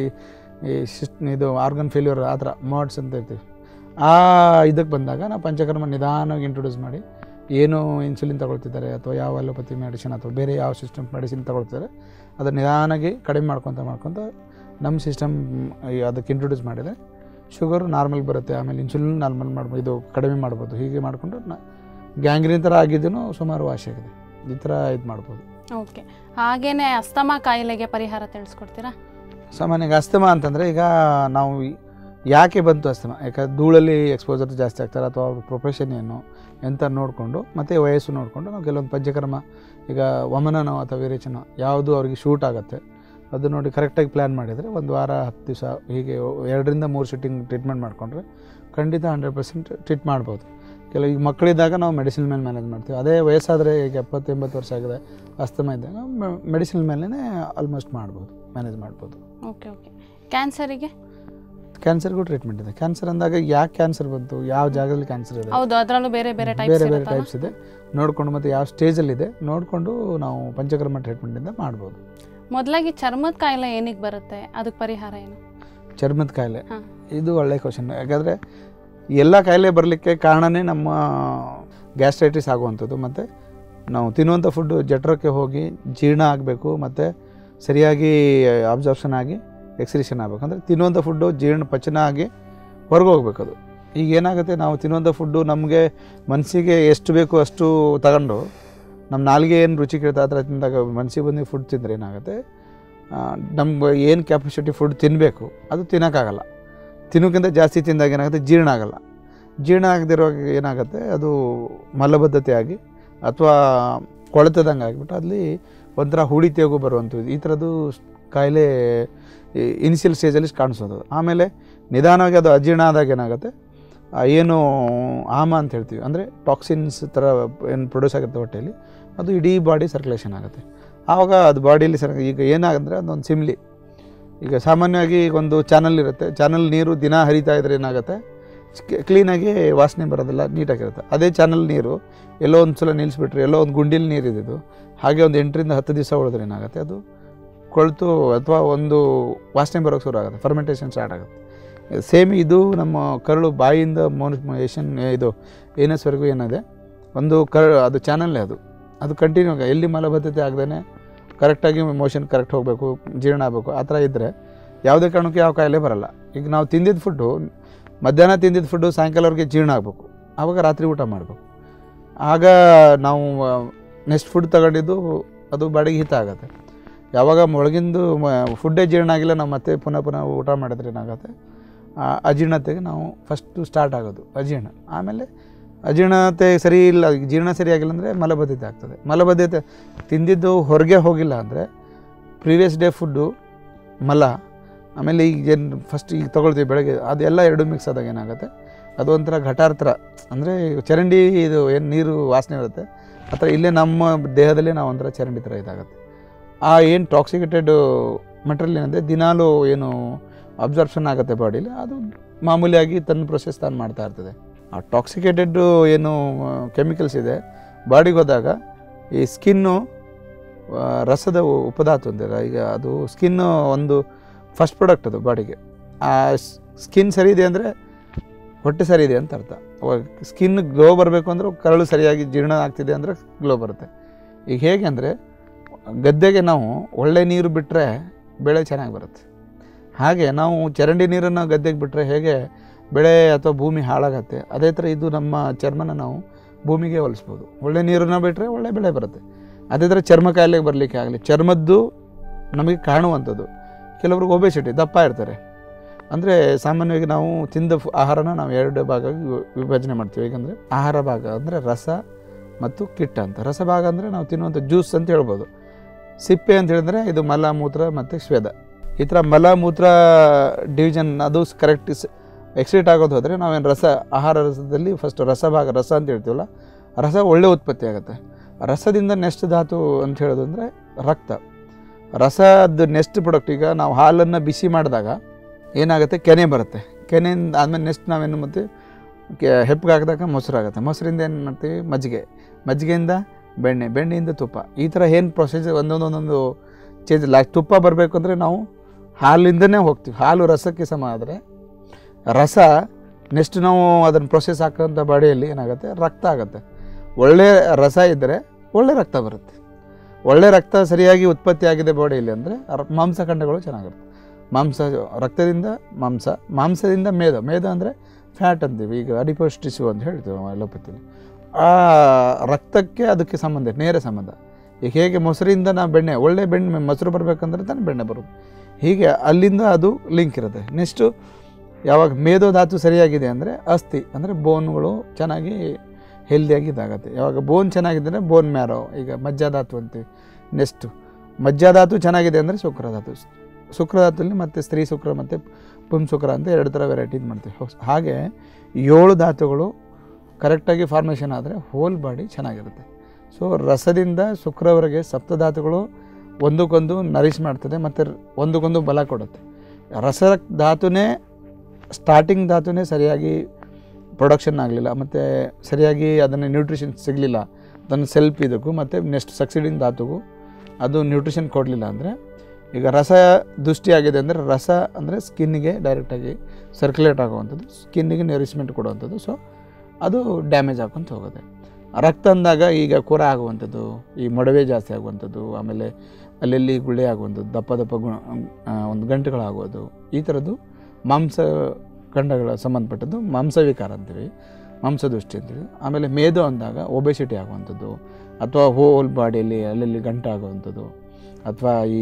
ಸಿಸ್ಟ್ ಇದು ಆರ್ಗನ್ ಫೇಲ್ಯೂರ್ ಆ ಥರ ಮಾಡ್ಸ್ ಅಂತ ಇರ್ತೀವಿ. ಆ ಇದಕ್ಕೆ ಬಂದಾಗ ನಾವು ಪಂಚಕರ್ಮ ನಿಧಾನವಾಗಿ ಇಂಟ್ರೊಡ್ಯೂಸ್ ಮಾಡಿ ಏನು ಇನ್ಸುಲಿನ್ ತಗೊಳ್ತಿದ್ದಾರೆ ಅಥವಾ ಯಾವ ಅಲೋಪತಿ ಮೆಡಿಸಿನ್ ಅಥವಾ ಬೇರೆ ಯಾವ ಸಿಸ್ಟಮ್ ಮೆಡಿಸಿನ್ ತಗೊಳ್ತಿದ್ದಾರೆ ಅದನ್ನು ನಿಧಾನಾಗಿ ಕಡಿಮೆ ಮಾಡ್ಕೊತ ಮಾಡ್ಕೊತ ನಮ್ಮ ಸಿಸ್ಟಮ್ ಅದಕ್ಕೆ ಇಂಟ್ರೊಡ್ಯೂಸ್ ಮಾಡಿದರೆ ಶುಗರು ನಾರ್ಮಲ್ ಬರುತ್ತೆ. ಆಮೇಲೆ ಇನ್ಸುಲಿನ್ ನಾರ್ಮಲ್ ಮಾಡ್ಬೋದು, ಇದು ಕಡಿಮೆ ಮಾಡ್ಬೋದು. ಹೀಗೆ ಮಾಡಿಕೊಂಡು ನಾ ಗ್ಯಾಂಗ್ರೀನ್ ಥರ ಆಗಿದ್ದೂ ಸುಮಾರು ವಾಸಿ ಆಗಿದೆ. ಈ ಥರ ಇದು ಮಾಡ್ಬೋದು. ಓಕೆ, ಹಾಗೆಯೇ ಅಸ್ತಮಾ ಕಾಯಿಲೆಗೆ ಪರಿಹಾರ ತಿಳಿಸ್ಕೊಡ್ತೀರಾ? ಸಾಮಾನ್ಯವಾಗಿ ಅಸ್ತಮಾ ಅಂತಂದರೆ ಈಗ ನಾವು ಯಾಕೆ ಬಂತು ಅಸ್ತಮಾ, ಯಾಕಂದ್ರೆ ಧೂಳಲ್ಲಿ ಎಕ್ಸ್ಪೋಜರ್ ಜಾಸ್ತಿ ಆಗ್ತಾರೆ ಅಥವಾ ಅವ್ರ ಪ್ರೊಫೆಷನ್ ಏನು ಎಂತ ನೋಡಿಕೊಂಡು ಮತ್ತು ವಯಸ್ಸು ನೋಡಿಕೊಂಡು ನಾವು ಕೆಲವೊಂದು ಪಂಚಕರ್ಮ, ಈಗ ವಮನನೋ ಅಥವಾ ವಿರೇಚನೋ ಯಾವುದು ಅವ್ರಿಗೆ ಶೂಟ್ ಆಗುತ್ತೆ ಅದು ನೋಡಿ ಕರೆಕ್ಟಾಗಿ ಪ್ಲ್ಯಾನ್ ಮಾಡಿದರೆ ಒಂದು ವಾರ ಹತ್ತು ದಿವಸ ಹೀಗೆ ಎರಡರಿಂದ ಮೂರು ಸಿಟ್ಟಿಂಗ್ ಟ್ರೀಟ್ಮೆಂಟ್ ಮಾಡಿಕೊಂಡ್ರೆ ಖಂಡಿತ ಹಂಡ್ರೆಡ್ ಪರ್ಸೆಂಟ್ ಟ್ರೀಟ್ ಮಾಡ್ಬೋದು. ಕೆಲವು ಈಗ ಮಕ್ಕಳಿದ್ದಾಗ ನಾವು ಮೆಡಿಸಿನ್ ಮೇಲೆ ಮ್ಯಾನೇಜ್ ಮಾಡ್ತೀವಿ. ಅದೇ ವಯಸ್ಸಾದರೆ ಈಗ ಎಪ್ಪತ್ತು ಎಂಬತ್ತು ವರ್ಷ ಆಗಿದೆ ಅಸ್ತಮ ಇದ್ದಾಗ ನಾವು ಮೆಡಿಸಿನ್ ಮೇಲೇ ಆಲ್ಮೋಸ್ಟ್ ಮಾಡ್ಬೋದು, ಮ್ಯಾನೇಜ್ ಮಾಡ್ಬೋದು. ಓಕೆ ಓಕೆ ಕ್ಯಾನ್ಸರಿಗೆ ಕ್ಯಾನ್ಸರ್ಗೂ ಟ್ರೀಟ್ಮೆಂಟ್ ಇದೆ. ಕ್ಯಾನ್ಸರ್ ಅಂದಾಗ ಯಾಕೆ ಕ್ಯಾನ್ಸರ್ ಬಂತು, ಯಾವ ಜಾಗದಲ್ಲಿ ಕ್ಯಾನ್ಸರ್ ಇದೆ, ಹೌದು ಅದರಲ್ಲೂ ಬೇರೆ ಬೇರೆ ಬೇರೆ ಬೇರೆ ಟೈಪ್ಸ್ ಇದೆ ನೋಡಿಕೊಂಡು, ಮತ್ತು ಯಾವ ಸ್ಟೇಜಲ್ಲಿದೆ ನೋಡಿಕೊಂಡು ನಾವು ಪಂಚಕರ್ಮ ಟ್ರೀಟ್ಮೆಂಟಿಂದ ಮಾಡ್ಬೋದು. ಮೊದಲಾಗಿ ಚರ್ಮದ ಕಾಯಿಲೆ ಏನಿಗೆ ಬರುತ್ತೆ, ಅದಕ್ಕೆ ಪರಿಹಾರ ಏನು? ಚರ್ಮದ ಕಾಯಿಲೆ ಇದು ಒಳ್ಳೆ ಕ್ವಶನ್. ಯಾಕಂದರೆ ಎಲ್ಲ ಕಾಯಿಲೆ ಬರಲಿಕ್ಕೆ ಕಾರಣನೇ ನಮ್ಮ ಗ್ಯಾಸ್ಟ್ರೈಟಿಸ್ ಆಗುವಂಥದ್ದು. ಮತ್ತು ನಾವು ತಿನ್ನುವಂಥ ಫುಡ್ಡು ಜಠರಕ್ಕೆ ಹೋಗಿ ಜೀರ್ಣ ಆಗಬೇಕು, ಮತ್ತು ಸರಿಯಾಗಿ ಅಬ್ಸಾರ್ಪ್ಷನ್ ಆಗಿ ಎಕ್ಸ್ಕ್ರೀಷನ್ ಆಗಬೇಕು. ಅಂದರೆ ತಿನ್ನುವಂಥ ಫುಡ್ಡು ಜೀರ್ಣ ಪಚನ ಆಗಿ ಹೊರಗೆ ಹೋಗ್ಬೇಕು. ಅದು ಈಗ ಏನಾಗುತ್ತೆ, ನಾವು ತಿನ್ನುವಂಥ ಫುಡ್ಡು ನಮಗೆ ಮನಸ್ಸಿಗೆ ಎಷ್ಟು ಬೇಕು ಅಷ್ಟು ತಗೊಂಡು ನಮ್ಮ ನಾಲಿಗೆ ಏನು ರುಚಿ ಕೇಳ್ತಾ ಆ ಥರ ತಿಂದಾಗ ಮನಸ್ಸಿಗೆ ಬಂದು ಫುಡ್ ತಿಂದರೆ ಏನಾಗುತ್ತೆ, ನಮ್ಗೆ ಏನು ಕ್ಯಾಪಸಿಟಿ ಫುಡ್ ತಿನ್ನಬೇಕು ಅದು ತಿನ್ನೋಕ್ಕಾಗಲ್ಲ. ತಿನ್ನೋಕ್ಕಿಂತ ಜಾಸ್ತಿ ತಿಂದಾಗ ಏನಾಗುತ್ತೆ, ಜೀರ್ಣ ಆಗೋಲ್ಲ. ಜೀರ್ಣ ಆಗದಿರುವಾಗ ಏನಾಗುತ್ತೆ, ಅದು ಮಲಬದ್ಧತೆ ಆಗಿ ಅಥವಾ ಕೊಳೆತದಂಗೆ ಆಗಿಬಿಟ್ಟು ಅಲ್ಲಿ ಒಂಥರ ಹುಳಿ ತೇಗು ಬರುವಂಥದ್ದು, ಈ ಥರದ್ದು ಕಾಯಿಲೆ ಇನಿಷಿಯಲ್ ಸ್ಟೇಜಲ್ಲಿ ಕಾಣಿಸೋದು. ಆಮೇಲೆ ನಿಧಾನವಾಗಿ ಅದು ಅಜೀರ್ಣ ಆದಾಗ ಏನಾಗುತ್ತೆ, ಏನು ಆಮ ಅಂತ ಹೇಳ್ತೀವಿ, ಅಂದರೆ ಟಾಕ್ಸಿನ್ಸ್ ಥರ ಏನು ಪ್ರೊಡ್ಯೂಸ್ ಆಗುತ್ತೆ ಹೊಟ್ಟೆಯಲ್ಲಿ, ಅದು ಇಡೀ ಬಾಡಿ ಸರ್ಕ್ಯುಲೇಷನ್ ಆಗುತ್ತೆ. ಆವಾಗ ಅದು ಬಾಡಿಯಲ್ಲಿ ಸರ್ ಈಗ ಏನಾಗಂದರೆ ಅದೊಂದು ಸಿಮ್ಲಿ. ಈಗ ಸಾಮಾನ್ಯವಾಗಿ ಈಗ ಒಂದು ಚಾನಲ್ ಇರುತ್ತೆ, ಚಾನಲ್ ನೀರು ದಿನ ಹರಿತಾ ಇದ್ರೆ ಏನಾಗುತ್ತೆ, ಕ್ಲೀನಾಗಿ ವಾಸನೆ ಬರೋದಿಲ್ಲ, ನೀಟಾಗಿರುತ್ತೆ. ಅದೇ ಚಾನಲ್ ನೀರು ಎಲ್ಲೋ ಒಂದು ಸಲ ನಿಲ್ಲಿಸ್ಬಿಟ್ರೆ ಎಲ್ಲೋ ಒಂದು ಗುಂಡಿಲಿ ನೀರಿದ್ದು ಹಾಗೆ ಒಂದು ಎಂಟರಿಂದ ಹತ್ತು ದಿವಸ ಉಳಿದ್ರೆ ಏನಾಗುತ್ತೆ, ಅದು ಕೊಳ್ತು ಅಥವಾ ಒಂದು ವಾಸನೆ ಬರೋಕ್ಕೆ ಶುರು ಆಗುತ್ತೆ, ಫರ್ಮೆಂಟೇಷನ್ ಸ್ಟಾರ್ಟ್ ಆಗುತ್ತೆ. ಸೇಮ್ ಇದು ನಮ್ಮ ಕರಳು ಬಾಯಿಯಿಂದ ಮೋನಿಷನ್ ಇದು ಏನಸ್ವರೆಗೂ ಏನಿದೆ ಒಂದು ಕರ್ ಅದು ಚಾನಲ್ಲೇ ಅದು ಅದು ಕಂಟಿನ್ಯೂ ಆಗ ಎಲ್ಲಿ ಮಲಬದ್ಧತೆ ಆಗದೇ ಕರೆಕ್ಟಾಗಿ ಮೋಷನ್ ಕರೆಕ್ಟ್ ಹೋಗಬೇಕು, ಜೀರ್ಣ ಆಗಬೇಕು. ಆ ಥರ ಇದ್ದರೆ ಯಾವುದೇ ಕಾರಣಕ್ಕೆ ಯಾವ ಕಾಯಿಲೆ ಬರೋಲ್ಲ. ಈಗ ನಾವು ತಿಂದಿದ್ದ ಫುಡ್ಡು ಮಧ್ಯಾಹ್ನ ತಿಂದಿದ್ದ ಫುಡ್ಡು ಸಾಯಂಕಾಲವರೆಗೆ ಜೀರ್ಣ ಆಗಬೇಕು, ಆವಾಗ ರಾತ್ರಿ ಊಟ ಮಾಡಬೇಕು. ಆಗ ನಾವು ನೆಕ್ಸ್ಟ್ ಫುಡ್ ತಗೊಂಡಿದ್ದು ಅದು ಬಾಡಿಗೆ ಹಿತ ಆಗುತ್ತೆ. ಯಾವಾಗ ಒಳಗಿಂದು ಫುಡ್ಡೇ ಜೀರ್ಣ ಆಗಿಲ್ಲ ನಾವು ಮತ್ತೆ ಪುನಃ ಪುನಃ ಊಟ ಮಾಡಿದ್ರೆ ಏನಾಗುತ್ತೆ, ಅಜೀರ್ಣತೆಗೆ ನಾವು ಫಸ್ಟು ಸ್ಟಾರ್ಟ್ ಆಗೋದು ಅಜೀರ್ಣ. ಆಮೇಲೆ ಅಜೀರ್ಣತೆ ಸರಿ ಇಲ್ಲ, ಜೀರ್ಣ ಸರಿಯಾಗಿಲ್ಲ ಅಂದರೆ ಮಲಬದ್ಧತೆ ಆಗ್ತದೆ. ಮಲಬದ್ಧತೆ ತಿಂದಿದ್ದು ಹೊರಗೆ ಹೋಗಿಲ್ಲ ಅಂದರೆ ಪ್ರೀವಿಯಸ್ ಡೇ ಫುಡ್ಡು ಮಲ, ಆಮೇಲೆ ಈಗ ಏನು ಫಸ್ಟ್ ಈಗ ತೊಗೊಳ್ತೀವಿ ಬೆಳಗ್ಗೆ ಅದೆಲ್ಲ ಎರಡು ಮಿಕ್ಸ್ ಆದಾಗ ಏನಾಗುತ್ತೆ, ಅದು ಒಂಥರ ಘಟಾರ ಥರ, ಅಂದರೆ ಚರಂಡಿ ಇದು ಏನು ನೀರು ವಾಸನೆ ಇರುತ್ತೆ ಆ ಥರ ಇಲ್ಲೇ ನಮ್ಮ ದೇಹದಲ್ಲೇ ನಾವು ಒಂಥರ ಚರಂಡಿ ಥರ ಇದಾಗುತ್ತೆ. ಆ ಏನು ಟಾಕ್ಸಿಕೇಟೆಡ್ ಮೆಟೀರಿಯಲ್ ಏನಿದೆ ದಿನಾಲೂ ಏನು ಅಬ್ಸಾರ್ಪ್ಷನ್ ಆಗುತ್ತೆ ಬಾಡೀಲಿ, ಅದು ಮಾಮೂಲಿಯಾಗಿ ತನ್ನ ಪ್ರೊಸೆಸ್ ತಾನು ಮಾಡ್ತಾ ಇರ್ತದೆ. ಆ ಟಾಕ್ಸಿಕೇಟೆಡ್ ಏನು ಕೆಮಿಕಲ್ಸ್ ಇದೆ ಬಾಡಿಗೆ ಹೋದಾಗ ಈ ಸ್ಕಿನ್ನು ರಸದ ಉಪಧಾತು ಅಂತಾರೆ. ಈಗ ಅದು ಸ್ಕಿನ್ನು ಒಂದು ಫಸ್ಟ್ ಪ್ರಾಡಕ್ಟ್ ಅದು ಬಾಡಿಗೆ. ಆ ಸ್ಕಿನ್ ಸರಿ ಇದೆ ಅಂದರೆ ಹೊಟ್ಟೆ ಸರಿ ಇದೆ ಅಂತ ಅರ್ಥ. ಸ್ಕಿನ್ ಗ್ಲೋ ಬರಬೇಕು ಅಂದ್ರೆ ಕರಳು ಸರಿಯಾಗಿ ಜೀರ್ಣ ಆಗ್ತಿದೆ ಅಂದರೆ ಗ್ಲೋ ಬರುತ್ತೆ. ಈಗ ಹೇಗೆ ಅಂದರೆ ಗದ್ದೆಗೆ ನಾವು ಒಳ್ಳೆ ನೀರು ಬಿಟ್ಟರೆ ಬೆಳೆ ಚೆನ್ನಾಗಿ ಬರುತ್ತೆ. ಹಾಗೆ ನಾವು ಚರಂಡಿ ನೀರನ್ನು ಗದ್ದೆಗೆ ಬಿಟ್ಟರೆ ಹೇಗೆ ಬೆಳೆ ಅಥವಾ ಭೂಮಿ ಹಾಳಾಗತ್ತೆ, ಅದೇ ಥರ ಇದು ನಮ್ಮ ಚರ್ಮನ ನಾವು ಭೂಮಿಗೆ ಹೋಲಿಸ್ಬೋದು. ಒಳ್ಳೆ ನೀರನ್ನು ಬಿಟ್ಟರೆ ಒಳ್ಳೆ ಬೆಳೆ ಬರುತ್ತೆ. ಅದೇ ಥರ ಚರ್ಮ ಕಾಯಿಲೆಗೆ ಬರಲಿಕ್ಕೆ ಆಗಲಿ, ಚರ್ಮದ್ದು ನಮಗೆ ಕಾಣುವಂಥದ್ದು. ಕೆಲವ್ರಿಗೆ ಒಬೆಸಿಟಿ, ದಪ್ಪ ಇರ್ತಾರೆ. ಅಂದರೆ ಸಾಮಾನ್ಯವಾಗಿ ನಾವು ತಿಂದ ಆಹಾರನ ನಾವು ಎರಡು ಭಾಗವಾಗಿ ವಿಭಜನೆ ಮಾಡ್ತೀವಿ. ಹೇಗೆಂದರೆ ಆಹಾರ ಭಾಗ ಅಂದರೆ ರಸ ಮತ್ತು ಕಿಟ್ಟ ಅಂತ. ರಸ ಭಾಗ ಅಂದರೆ ನಾವು ತಿನ್ನುವಂಥ ಜ್ಯೂಸ್ ಅಂತ ಹೇಳ್ಬೋದು. ಸಿಪ್ಪೆ ಅಂತ ಹೇಳಿದ್ರೆ ಇದು ಮಲ ಮೂತ್ರ ಮತ್ತು ಸ್ವೇದ. ಈ ಥರ ಮಲ ಮೂತ್ರ ಡಿವಿಷನ್ ಅದು ಕರೆಕ್ಟ್ ಎಕ್ಸಿಟ್ ಆಗೋದು ಹೋದರೆ ನಾವೇನು ರಸ ಆಹಾರ ರಸದಲ್ಲಿ ಫಸ್ಟ್ ರಸ ಭಾಗ ರಸ ಅಂತ ಹೇಳ್ತೀವಲ್ಲ, ರಸ ಒಳ್ಳೆ ಉತ್ಪತ್ತಿ ಆಗುತ್ತೆ. ರಸದಿಂದ ನೆಕ್ಸ್ಟ್ ಧಾತು ಅಂತ ಹೇಳೋದು ಅಂದರೆ ರಕ್ತ. ರಸದ ನೆಕ್ಸ್ಟ್ ಪ್ರಾಡಕ್ಟ್, ಈಗ ನಾವು ಹಾಲನ್ನು ಬಿಸಿ ಮಾಡಿದಾಗ ಏನಾಗುತ್ತೆ, ಕೆನೆ ಬರುತ್ತೆ. ಕೆನೆಯಿಂದ ಆದಮೇಲೆ ನೆಕ್ಸ್ಟ್ ನಾವೇನು ಮಾಡ್ತೀವಿ, ಕೆ ಹೆಪ್ಪಿಗೆ ಹಾಕಿದಾಗ ಮೊಸರು ಆಗುತ್ತೆ. ಮೊಸರಿಂದ ಏನು ಮಾಡ್ತೀವಿ, ಮಜ್ಜಿಗೆ. ಮಜ್ಜಿಗೆಯಿಂದ ಬೆಣ್ಣೆ, ಬೆಣ್ಣೆಯಿಂದ ತುಪ್ಪ. ಈ ಥರ ಏನು ಪ್ರೊಸೆಸ್ ಒಂದೊಂದು ಒಂದೊಂದು ಚೇಂಜ್. ಲಾಸ್ಟ್ ತುಪ್ಪ ಬರಬೇಕು ಅಂದರೆ ನಾವು ಹಾಲಿಂದನೇ ಹೋಗ್ತೀವಿ. ಹಾಲು ರಸಕ್ಕೆ ಸಮ ಆದರೆ ರಸ ನೆಕ್ಸ್ಟ್ ನಾವು ಅದನ್ನು ಪ್ರೊಸೆಸ್ ಹಾಕೋಂಥ ಬಾಡಿಯಲ್ಲಿ ಏನಾಗುತ್ತೆ, ರಕ್ತ ಆಗುತ್ತೆ. ಒಳ್ಳೆಯ ರಸ ಇದ್ದರೆ ಒಳ್ಳೆ ರಕ್ತ ಬರುತ್ತೆ. ಒಳ್ಳೆ ರಕ್ತ ಸರಿಯಾಗಿ ಉತ್ಪತ್ತಿ ಆಗಿದೆ ಬಾಡಿಯಲ್ಲಿ ಅಂದರೆ ಮಾಂಸಖಂಡಗಳು ಚೆನ್ನಾಗಿರುತ್ತೆ. ಮಾಂಸ, ರಕ್ತದಿಂದ ಮಾಂಸ, ಮಾಂಸದಿಂದ ಮೇದ. ಮೇದ ಅಂದರೆ ಫ್ಯಾಟ್ ಅಂತೀವಿ, ಈಗ ಅಡಿಪೋಸ್ ಟಿಶ್ಯೂ ಅಂತ ಹೇಳ್ತೀವಿ ಅಲೋಪತಿಲಿ. ಆ ರಕ್ತಕ್ಕೆ ಅದಕ್ಕೆ ಸಂಬಂಧ, ನೇರ ಸಂಬಂಧ. ಈಗ ಹೇಗೆ ಮೊಸರಿಂದ ನಾವು ಬೆಣ್ಣೆ, ಒಳ್ಳೆ ಬೆಣ್ಣೆ ಮೊಸರು ಬರಬೇಕಂದ್ರೆ ತಾನು ಬೆಣ್ಣೆ ಬರೋದು. ಹೀಗೆ ಅಲ್ಲಿಂದ ಅದು ಲಿಂಕ್ ಇರುತ್ತೆ. ನೆಕ್ಸ್ಟು ಯಾವಾಗ ಮೇಧೋಧಾತು ಸರಿಯಾಗಿದೆ ಅಂದರೆ ಅಸ್ಥಿ, ಅಂದರೆ ಬೋನ್ಗಳು ಚೆನ್ನಾಗಿ ಹೆಲ್ದಿಯಾಗಿ ಇದಾಗುತ್ತೆ. ಯಾವಾಗ ಬೋನ್ ಚೆನ್ನಾಗಿದ್ದರೆ ಬೋನ್ ಮ್ಯಾರೋ, ಈಗ ಮಜ್ಜಾಧಾತು ಅಂತೀವಿ. ನೆಕ್ಸ್ಟು ಮಜ್ಜಾಧಾತು ಚೆನ್ನಾಗಿದೆ ಅಂದರೆ ಶುಕ್ರಧಾತು. ಶುಕ್ರಧಾತುಲ್ಲಿ ಮತ್ತು ಸ್ತ್ರೀ ಶುಕ್ರ ಮತ್ತು ಪುಂ ಶುಕ್ರ ಅಂತ ಎರಡು ಥರ ವೆರೈಟಿ ಇದು ಮಾಡ್ತೀವಿ. ಹಾಗೆ ಏಳು ಧಾತುಗಳು ಕರೆಕ್ಟಾಗಿ ಫಾರ್ಮೇಷನ್ ಆದರೆ ಹೋಲ್ ಬಾಡಿ ಚೆನ್ನಾಗಿರುತ್ತೆ. ಸೊ ರಸದಿಂದ ಶುಕ್ರವರೆಗೆ ಸಪ್ತಧಾತುಗಳು ಒಂದಕ್ಕೊಂದು ನರಿಶ್ ಮಾಡ್ತದೆ ಮತ್ತು ಒಂದಕ್ಕೊಂದು ಬಲ ಕೊಡುತ್ತೆ. ರಸ ಧಾತುನೇ ಸ್ಟಾರ್ಟಿಂಗ್ ಧಾತುನೇ ಸರಿಯಾಗಿ ಪ್ರೊಡಕ್ಷನ್ ಆಗಲಿಲ್ಲ ಮತ್ತು ಸರಿಯಾಗಿ ಅದನ್ನು ನ್ಯೂಟ್ರಿಷನ್ ಸಿಗಲಿಲ್ಲ ಅದನ್ನು ಸೆಲ್ಫ್ ಇದಕ್ಕೂ ಮತ್ತು ನೆಕ್ಸ್ಟ್ ಸಕ್ಸಿಡಿಂಗ್ ಧಾತುಗೂ ಅದು ನ್ಯೂಟ್ರಿಷನ್ ಕೊಡಲಿಲ್ಲ ಅಂದರೆ, ಈಗ ರಸ ದೃಷ್ಟಿಯಾಗಿದೆ ಅಂದರೆ ರಸ ಅಂದರೆ ಸ್ಕಿನ್ನಿಗೆ ಡೈರೆಕ್ಟಾಗಿ ಸರ್ಕ್ಯುಲೇಟ್ ಆಗುವಂಥದ್ದು, ಸ್ಕಿನ್ನಿಗೆ ನರಿಶ್ಮೆಂಟ್ ಕೊಡುವಂಥದ್ದು. ಸೊ ಅದು ಡ್ಯಾಮೇಜ್ ಆಗೊಂತ ಹೋಗುತ್ತೆ. ರಕ್ತ ಅಂದಾಗ ಈಗ ಕೊರ ಆಗುವಂಥದ್ದು, ಈ ಮೊಡವೆ ಜಾಸ್ತಿ ಆಗುವಂಥದ್ದು, ಆಮೇಲೆ ಅಲ್ಲೆಲ್ಲಿ ಗುಳ್ಳೆ ಆಗುವಂಥದ್ದು, ದಪ್ಪ ದಪ್ಪ ಗುಣ ಒಂದು ಗಂಟುಗಳಾಗೋದು, ಈ ಥರದ್ದು ಮಾಂಸ ಖಂಡಗಳ ಸಂಬಂಧಪಟ್ಟದ್ದು ಮಾಂಸವಿಕಾರ ಅಂತೀವಿ, ಮಾಂಸದೃಷ್ಟಿ ಅಂತೀವಿ. ಆಮೇಲೆ ಮೇದು ಅಂದಾಗ ಒಬೆಸಿಟಿ ಆಗುವಂಥದ್ದು, ಅಥವಾ ಹೋಲ್ ಬಾಡಿಯಲ್ಲಿ ಅಲ್ಲೆಲ್ಲಿ ಗಂಟು ಆಗುವಂಥದ್ದು, ಅಥವಾ ಈ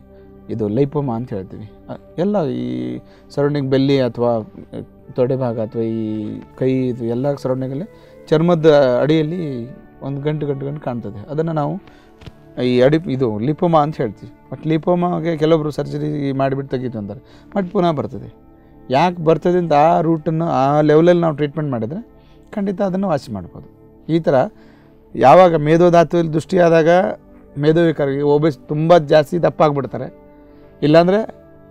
ಇದು ಲೈಪೋಮಾ ಅಂತ ಹೇಳ್ತೀವಿ. ಎಲ್ಲ ಈ ಸರೌಂಡಿಂಗ್ ಬೆಲ್ಲಿ ಅಥವಾ ತೊಡೆ ಭಾಗ ಅಥವಾ ಈ ಕೈ ಇದು ಎಲ್ಲ ಸರೌಂಡಿಂಗಲ್ಲಿ ಚರ್ಮದ ಅಡಿಯಲ್ಲಿ ಒಂದು ಗಂಟು ಗಂಟು ಗಂಟು ಕಾಣ್ತದೆ. ಅದನ್ನು ನಾವು ಈ ಅಡಿ ಇದು ಲಿಪೋಮಾ ಅಂತ ಹೇಳ್ತೀವಿ. ಬಟ್ ಲಿಪೋಮಾಗೆ ಕೆಲವೊಬ್ಬರು ಸರ್ಜರಿ ಮಾಡಿಬಿಟ್ಟು ತೆಗೀತು ಅಂತಾರೆ, ಬಟ್ ಪುನಃ ಬರ್ತದೆ. ಯಾಕೆ ಬರ್ತದೆ ಅಂತ ಆ ರೂಟನ್ನು ಆ ಲೆವೆಲಲ್ಲಿ ನಾವು ಟ್ರೀಟ್ಮೆಂಟ್ ಮಾಡಿದರೆ ಖಂಡಿತ ಅದನ್ನು ವಾಸಿ ಮಾಡ್ಬೋದು. ಈ ಥರ ಯಾವಾಗ ಮೇಧೋಧಾತುವಿൽ ದೃಷ್ಟಿಯಾದಾಗ ಮೇಧೋವಿಕಾರಿಗೆ ಒಬ್ಬ ತುಂಬ ಜಾಸ್ತಿ ದಪ್ಪ ಆಗಿಬಿಡ್ತಾರೆ, ಇಲ್ಲಾಂದರೆ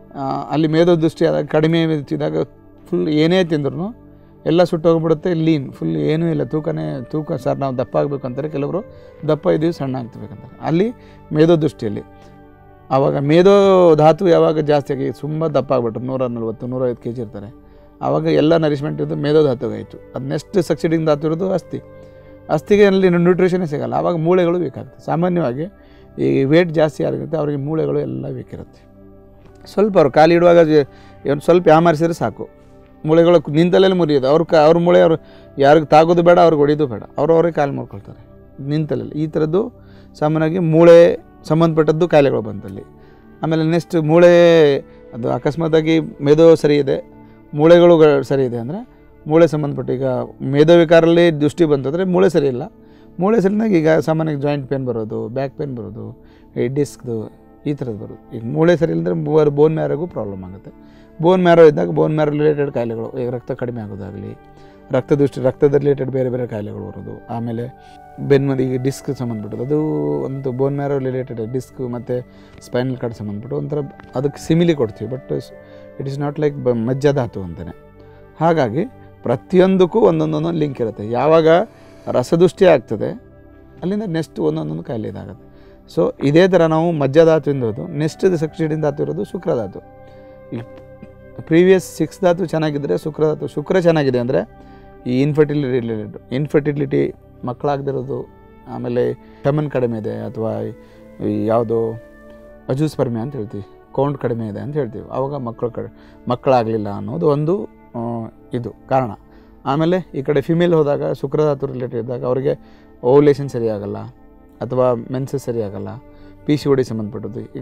ಅಲ್ಲಿ ಮೇಧೋ ದೃಷ್ಟಿಯಾದಾಗ ಕಡಿಮೆ ಇದ್ದಾಗ ಫುಲ್ ಏನೇ ತಿಂದ್ರೂ ಎಲ್ಲ ಸುಟ್ಟೋಗ್ಬಿಡುತ್ತೆ, ಲೀನ್ ಫುಲ್ ಏನೂ ಇಲ್ಲ, ತೂಕನೇ ತೂಕ ಸರ್ ನಾವು ದಪ್ಪ ಆಗಬೇಕು ಅಂತಾರೆ, ಕೆಲವರು ದಪ್ಪ ಇದ್ದೀವಿ ಸಣ್ಣ ಆಗ್ತಿಬೇಕಂತಾರೆ. ಅಲ್ಲಿ ಮೇಧೋ ದೃಷ್ಟಿಯಲ್ಲಿ ಆವಾಗ ಮೇಧೋ ಧಾತು ಯಾವಾಗ ಜಾಸ್ತಿ ಆಗಿ ತುಂಬ ದಪ್ಪ ಆಗಿಬಿಟ್ರು, ನೂರ ನಲ್ವತ್ತು ನೂರೈವತ್ತು ಕೆ ಜಿ ಇರ್ತಾರೆ, ಆವಾಗ ಎಲ್ಲ ನರಿಶ್ಮೆಂಟ್ ಇರೋದು ಮೇಧೋ ಧಾತುಗಾಯಿತು. ಅದು ನೆಕ್ಸ್ಟ್ ಸಕ್ಸಿಡಿಂಗ್ ಧಾತು ಇರೋದು ಅಸ್ಥಿ. ಅಸ್ಥಿಗೆ ಅಲ್ಲಿ ನ್ಯೂಟ್ರಿಷನ್ನೇ ಸಿಗೋಲ್ಲ, ಆವಾಗ ಮೂಳೆಗಳು ಬೇಕಾಗ್ತದೆ. ಸಾಮಾನ್ಯವಾಗಿ ಈ ವೇಟ್ ಜಾಸ್ತಿ ಯಾರಿರುತ್ತೆ ಅವರಿಗೆ ಮೂಳೆಗಳು ಎಲ್ಲ ಬೇಕಿರುತ್ತೆ. ಸ್ವಲ್ಪ ಅವ್ರು ಕಾಲು ಇಡುವಾಗ ಒಂದು ಸ್ವಲ್ಪ ಯಾಮಾರಿಸಿದ್ರೆ ಸಾಕು, ಮೂಳೆಗಳು ನಿಂತಲ್ಲೇ ಮುರಿಯೋದು. ಅವ್ರ ಕ ಅವ್ರ ಮೂಳೆ ಅವ್ರು ಯಾರಿಗೆ ತಾಗೋದು ಬೇಡ, ಅವ್ರಿಗೆ ಹೊಡಿಯೋದು ಬೇಡ, ಅವರು ಅವರೇ ಕಾಲು ಮಾಡ್ಕೊಳ್ತಾರೆ ನಿಂತಲ್ಲೇ. ಈ ಥರದ್ದು ಸಾಮಾನ್ಯವಾಗಿ ಮೂಳೆ ಸಂಬಂಧಪಟ್ಟದ್ದು ಕಾಯಿಲೆಗಳು ಬಂತಲ್ಲಿ. ಆಮೇಲೆ ನೆಕ್ಸ್ಟ್ ಮೂಳೆ ಅದು ಅಕಸ್ಮಾತಾಗಿ ಮೇಧೋ ಸರಿ ಇದೆ, ಮೂಳೆಗಳು ಸರಿ ಇದೆ ಅಂದರೆ ಮೂಳೆ ಸಂಬಂಧಪಟ್ಟು ಈಗ ಮೇಧೋವಿಕಾರಲ್ಲಿ ದೃಷ್ಟಿ ಬಂತಂದರೆ ಮೂಳೆ ಸರಿ ಇಲ್ಲ, ಮೂಳೆ ಸರಿನಾಗ ಈಗ ಸಾಮಾನ್ಯವಾಗಿ ಜಾಯಿಂಟ್ ಪೇನ್ ಬರೋದು, ಬ್ಯಾಕ್ ಪೇನ್ ಬರೋದು, ಈ ಡಿಸ್ಕ್ದು ಈ ಥರದ್ದು ಬರೋದು. ಈಗ ಮೂಳೆ ಸರಿ ಇಲ್ಲಂದರೆ ಮೂವರು ಬೋನ್ ಮ್ಯಾರೋಗೂ ಪ್ರಾಬ್ಲಮ್ ಆಗುತ್ತೆ. ಬೋನ್ ಮ್ಯಾರೋ ಇದ್ದಾಗ ಬೋನ್ ಮ್ಯಾರೋ ರಿಲೇಟೆಡ್ ಕಾಯಿಲೆಗಳು, ಈಗ ರಕ್ತ ಕಡಿಮೆ ಆಗೋದಾಗಲಿ, ರಕ್ತ ದೃಷ್ಟಿ ರಕ್ತದ ರಿಲೇಟೆಡ್ ಬೇರೆ ಬೇರೆ ಕಾಯಿಲೆಗಳು ಬರೋದು. ಆಮೇಲೆ ಬೆನ್ಮದಿಗೆ ಡಿಸ್ಕ್ ಸಂಬಂಧಪಟ್ಟದ್ದು, ಅದು ಒಂದು ಬೋನ್ ಮ್ಯಾರೋ ರಿಲೇಟೆಡ್ ಡಿಸ್ಕ್ ಮತ್ತು ಸ್ಪೈನಲ್ ಕಾರ್ಡ್ ಸಂಬಂಧಪಟ್ಟು ಒಂಥರ ಅದಕ್ಕೆ ಸಿಮಿಲಿ ಕೊಡ್ತೀವಿ, but it is not like ಬ ಮಜ್ಜಾಧಾತು ಅಂತಲೇ. ಹಾಗಾಗಿ ಪ್ರತಿಯೊಂದಕ್ಕೂ ಒಂದೊಂದೊಂದು ಲಿಂಕ್ ಇರುತ್ತೆ. ಯಾವಾಗ ರಸದೃಷ್ಟಿ ಆಗ್ತದೆ ಅಲ್ಲಿಂದ ನೆಕ್ಸ್ಟ್ ಒಂದೊಂದೊಂದು ಕಾಯಿಲೆ ಇದಾಗುತ್ತೆ. ಸೊ ಇದೇ ಥರ ನಾವು ಮಜ್ಜಾಧಾತು ಇಂದೋದು ನೆಕ್ಸ್ಟ್ ಸಕ್ಸಿಡಿಂಗ್ ಧಾತು ಇರೋದು ಶುಕ್ರಧಾತು. ಈ ಪ್ರೀವಿಯಸ್ ಸಿಕ್ಸ್ ಧಾತು ಚೆನ್ನಾಗಿದ್ದರೆ ಶುಕ್ರಧಾತು ಶುಕ್ರ ಚೆನ್ನಾಗಿದೆ ಅಂದರೆ ಈ ಇನ್ಫರ್ಟಿಲಿಟಿ ರಿಲೇಟೆಡ್ ಇನ್ಫರ್ಟಿಲಿಟಿ ಮಕ್ಕಳಾಗದಿರೋದು, ಆಮೇಲೆ ಟಮನ್ ಕಡಿಮೆ ಇದೆ ಅಥವಾ ಈ ಯಾವುದೋ ಅಜೂಸ್ಪರ್ಮೆ ಅಂತ ಹೇಳ್ತೀವಿ, ಕೌಂಟ್ ಕಡಿಮೆ ಇದೆ ಅಂತ ಹೇಳ್ತೀವಿ, ಆವಾಗ ಮಕ್ಕಳು ಕಡೆ ಮಕ್ಕಳಾಗಲಿಲ್ಲ ಅನ್ನೋದು ಒಂದು ಇದು ಕಾರಣ. ಆಮೇಲೆ ಈ ಕಡೆ ಫಿಮೇಲ್ ಹೋದಾಗ ಶುಕ್ರಧಾತು ರಿಲೇಟೆಡ್ ಇದ್ದಾಗ ಅವರಿಗೆ ಓವ್ಯುಲೇಷನ್ ಸರಿಯಾಗಲ್ಲ ಅಥವಾ ಮೆನ್ಸಸ್ ಸರಿಯಾಗಲ್ಲ, ಪಿ ಸಿ ಒಡಿ ಸಂಬಂಧಪಟ್ಟದ್ದು. ಈಗ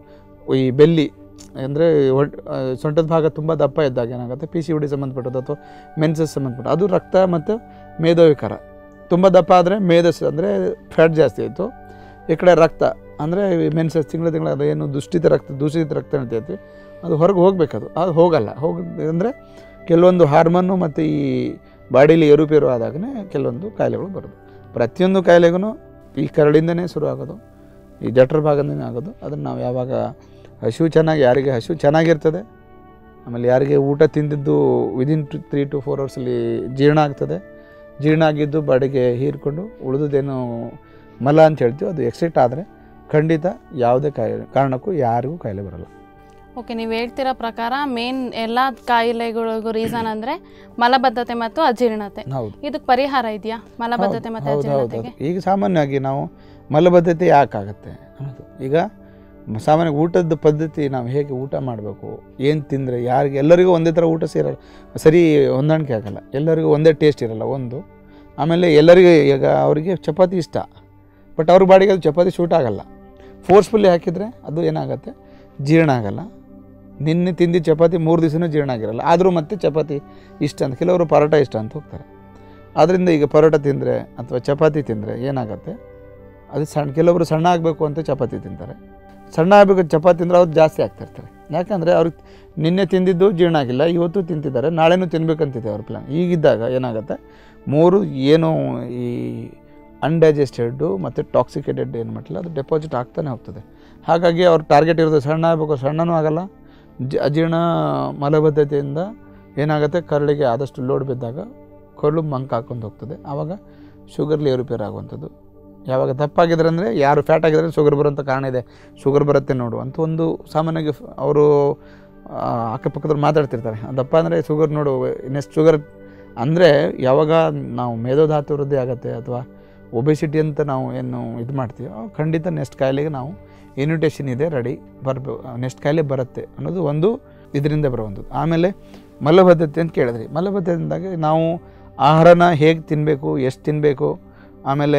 ಈ ಬೆಲ್ಲಿ ಅಂದರೆ ಸೊಂಟದ ಭಾಗ ತುಂಬ ದಪ್ಪ ಇದ್ದಾಗ ಏನಾಗುತ್ತೆ, ಪಿ ಸಿ ಒಡಿ ಸಂಬಂಧಪಟ್ಟದ್ದು ಅಥವಾ ಮೆನ್ಸಸ್ ಸಂಬಂಧಪಟ್ಟು ಅದು ರಕ್ತ ಮತ್ತು ಮೇಧೋವಿಕಾರ. ತುಂಬ ದಪ್ಪ ಆದರೆ ಮೇಧಸ್ ಅಂದರೆ ಫ್ಯಾಟ್ ಜಾಸ್ತಿ ಆಯಿತು, ಈ ಕಡೆ ರಕ್ತ ಅಂದರೆ ಮೆನ್ಸಸ್ ತಿಂಗಳ ತಿಂಗಳ ಅದು ಏನು ದುಷ್ಟಿತ ರಕ್ತ ದೂಷಿತ ರಕ್ತ ಅಂತ ಹೇಳ್ತೀವಿ, ಅದು ಹೊರಗೆ ಹೋಗಬೇಕದು, ಅದು ಹೋಗಲ್ಲ. ಹೋಗ ಅಂದರೆ ಕೆಲವೊಂದು ಹಾರ್ಮೋನು ಮತ್ತು ಈ ಬಾಡಿಲಿ ಏರುಪೇರು ಆದಾಗನೇ ಕೆಲವೊಂದು ಕಾಯಿಲೆಗಳು ಬರೋದು. ಪ್ರತಿಯೊಂದು ಕಾಯಿಲೆಗೂ ಈ ಕರಳಿಂದನೇ ಶುರು ಆಗೋದು, ಈ ಜಠರ ಭಾಗದಿಂದನೇ ಆಗೋದು. ಅದನ್ನು ನಾವು ಯಾವಾಗ ಹಸಿವು ಚೆನ್ನಾಗಿ ಯಾರಿಗೆ ಹಸಿವು ಚೆನ್ನಾಗಿರ್ತದೆ, ಆಮೇಲೆ ಯಾರಿಗೆ ಊಟ ತಿಂದಿದ್ದು within two three to four ಅವರ್ಸಲ್ಲಿ ಜೀರ್ಣ ಆಗ್ತದೆ, ಜೀರ್ಣ ಆಗಿದ್ದು ಬಾಡಿಗೆ ಹೀರ್ಕೊಂಡು ಉಳಿದುದೇನು ಮಲ ಅಂತ ಹೇಳ್ತೀವಿ ಅದು ಎಕ್ಸಿಟ್ ಆದರೆ ಖಂಡಿತ ಯಾವುದೇ ಕಾಯಿಲೆ ಕಾರಣಕ್ಕೂ ಯಾರಿಗೂ ಕಾಯಿಲೆ ಬರೋಲ್ಲ. ಓಕೆ, ನೀವು ಹೇಳ್ತಿರೋ ಪ್ರಕಾರ ಮೇನ್ ಎಲ್ಲ ಕಾಯಿಲೆಗಳಿಗೂ ರೀಸನ್ ಅಂದರೆ ಮಲಬದ್ಧತೆ ಮತ್ತು ಅಜೀರ್ಣತೆ. ಇದಕ್ಕೆ ಪರಿಹಾರ ಇದೆಯಾ ಮಲಬದ್ಧತೆ ಮತ್ತು ಅಜೀರ್ಣತೆಗೆ? ಈಗ ಸಾಮಾನ್ಯವಾಗಿ ನಾವು ಮಲಬದ್ಧತೆ ಯಾಕಾಗತ್ತೆ ಅನ್ನೋದು, ಈಗ ಸಾಮಾನ್ಯ ಊಟದ ಪದ್ಧತಿ ನಾವು ಹೇಗೆ ಊಟ ಮಾಡಬೇಕು, ಏನು ತಿಂದರೆ ಯಾರಿಗೆ ಎಲ್ಲರಿಗೂ ಒಂದೇ ಥರ ಊಟ ಸೇರಲ್ಲ, ಸರಿ ಹೊಂದಾಣಿಕೆ ಆಗಲ್ಲ, ಎಲ್ಲರಿಗೂ ಒಂದೇ ಟೇಸ್ಟ್ ಇರಲ್ಲ ಒಂದು. ಆಮೇಲೆ ಎಲ್ಲರಿಗೂ ಈಗ ಅವರಿಗೆ ಚಪಾತಿ ಇಷ್ಟ, ಬಟ್ ಅವ್ರ ಬಾಡಿಗೆ ಅದು ಚಪಾತಿ ಶೂಟ್ ಆಗೋಲ್ಲ. ಫೋರ್ಸ್ಫುಲ್ಲಿ ಹಾಕಿದರೆ ಅದು ಏನಾಗುತ್ತೆ, ಜೀರ್ಣ ಆಗಲ್ಲ. ನಿನ್ನೆ ತಿಂದು ಚಪಾತಿ ಮೂರು ದಿವಸನೂ ಜೀರ್ಣ ಆಗಿರಲ್ಲ, ಆದರೂ ಮತ್ತೆ ಚಪಾತಿ ಇಷ್ಟ ಅಂತ, ಕೆಲವರು ಪರೋಟ ಇಷ್ಟ ಅಂತ ಹೋಗ್ತಾರೆ. ಆದ್ದರಿಂದ ಈಗ ಪರೋಟ ತಿಂದರೆ ಅಥವಾ ಚಪಾತಿ ತಿಂದರೆ ಏನಾಗುತ್ತೆ, ಅದು ಸಣ್ಣ ಕೆಲವರು ಸಣ್ಣ ಆಗಬೇಕು ಅಂತ ಚಪಾತಿ ತಿಂತಾರೆ, ಸಣ್ಣ ಆಗಬೇಕು ಚಪಾತಿ ತಿಂದರೆ ಅವ್ರು ಜಾಸ್ತಿ ಆಗ್ತಾಯಿರ್ತಾರೆ. ಯಾಕಂದರೆ ಅವ್ರಿಗೆ ನಿನ್ನೆ ತಿಂದಿದ್ದು ಜೀರ್ಣ ಆಗಿಲ್ಲ, ಇವತ್ತು ತಿಂತಿದ್ದಾರೆ, ನಾಳೆನೂ ತಿನ್ಬೇಕಂತಿದೆ ಅವ್ರ ಪ್ಲ್ಯಾನ್. ಈಗಿದ್ದಾಗ ಏನಾಗುತ್ತೆ, ಮೂರು ಏನು ಈ ಅನ್ಡೈಜೆಸ್ಟೆಡ್ಡು ಮತ್ತು ಟಾಕ್ಸಿಕೇಟೆಡ್ ಏನು ಮಾಡಲಿಲ್ಲ ಅದು ಡೆಪಾಸಿಟ್ ಆಗ್ತಾನೆ ಹೋಗ್ತದೆ. ಹಾಗಾಗಿ ಅವ್ರ ಟಾರ್ಗೆಟ್ ಇರೋದು ಸಣ್ಣ ಆಗಬೇಕು, ಸಣ್ಣನೂ ಆಗೋಲ್ಲ, ಜ ಅಜೀರ್ಣ ಮಲಬದ್ಧತೆಯಿಂದ ಏನಾಗುತ್ತೆ, ಕರಳಿಗೆ ಆದಷ್ಟು ಲೋಡ್ ಬಿದ್ದಾಗ ಕರಳು ಮಂಕ್ ಹಾಕ್ಕೊಂಡು ಹೋಗ್ತದೆ. ಆವಾಗ ಶುಗರ್ಲಿ ಏರುಪೇರು ಆಗುವಂಥದ್ದು. ಯಾವಾಗ ತಪ್ಪಾಗಿದ್ರೆ ಅಂದರೆ ಯಾರು ಫ್ಯಾಟ್ ಆಗಿದ್ರೆ ಶುಗರ್ ಬರೋಂಥ ಕಾರಣ ಇದೆ, ಶುಗರ್ ಬರುತ್ತೆ ನೋಡು ಅಂತ ಒಂದು ಸಾಮಾನ್ಯವಾಗಿ ಅವರು ಅಕ್ಕಪಕ್ಕದವ್ರು ಮಾತಾಡ್ತಿರ್ತಾರೆ. ದಪ್ಪ ಅಂದರೆ ಶುಗರ್ ನೋಡು, ನೆಕ್ಸ್ಟ್ ಶುಗರ್ ಅಂದರೆ ಯಾವಾಗ ನಾವು ಮೇಧೋಧಾತು ವೃದ್ಧಿ ಆಗುತ್ತೆ ಅಥವಾ ಒಬೆಸಿಟಿ ಅಂತ ನಾವು ಏನು ಇದು ಮಾಡ್ತೀವಿ, ಖಂಡಿತ ನೆಕ್ಸ್ಟ್ ಕಾಯಿಲೆಗೆ ನಾವು ಇನ್ವಿಟೇಷನ್ ಇದೆ ರೆಡಿ ಬರ್ಬೇಕು, ನೆಕ್ಸ್ಟ್ ಕಾಯಿಲೆ ಬರುತ್ತೆ ಅನ್ನೋದು ಒಂದು ಇದರಿಂದ ಬರುವಂಥದ್ದು. ಆಮೇಲೆ ಮಲಬದ್ಧತೆ ಅಂತ ಕೇಳಿದ್ರಿ. ಮಲಬದ್ಧತೆಯಿಂದಾಗಿ ನಾವು ಆಹಾರನ ಹೇಗೆ ತಿನ್ನಬೇಕು, ಎಷ್ಟು ತಿನ್ನಬೇಕು, ಆಮೇಲೆ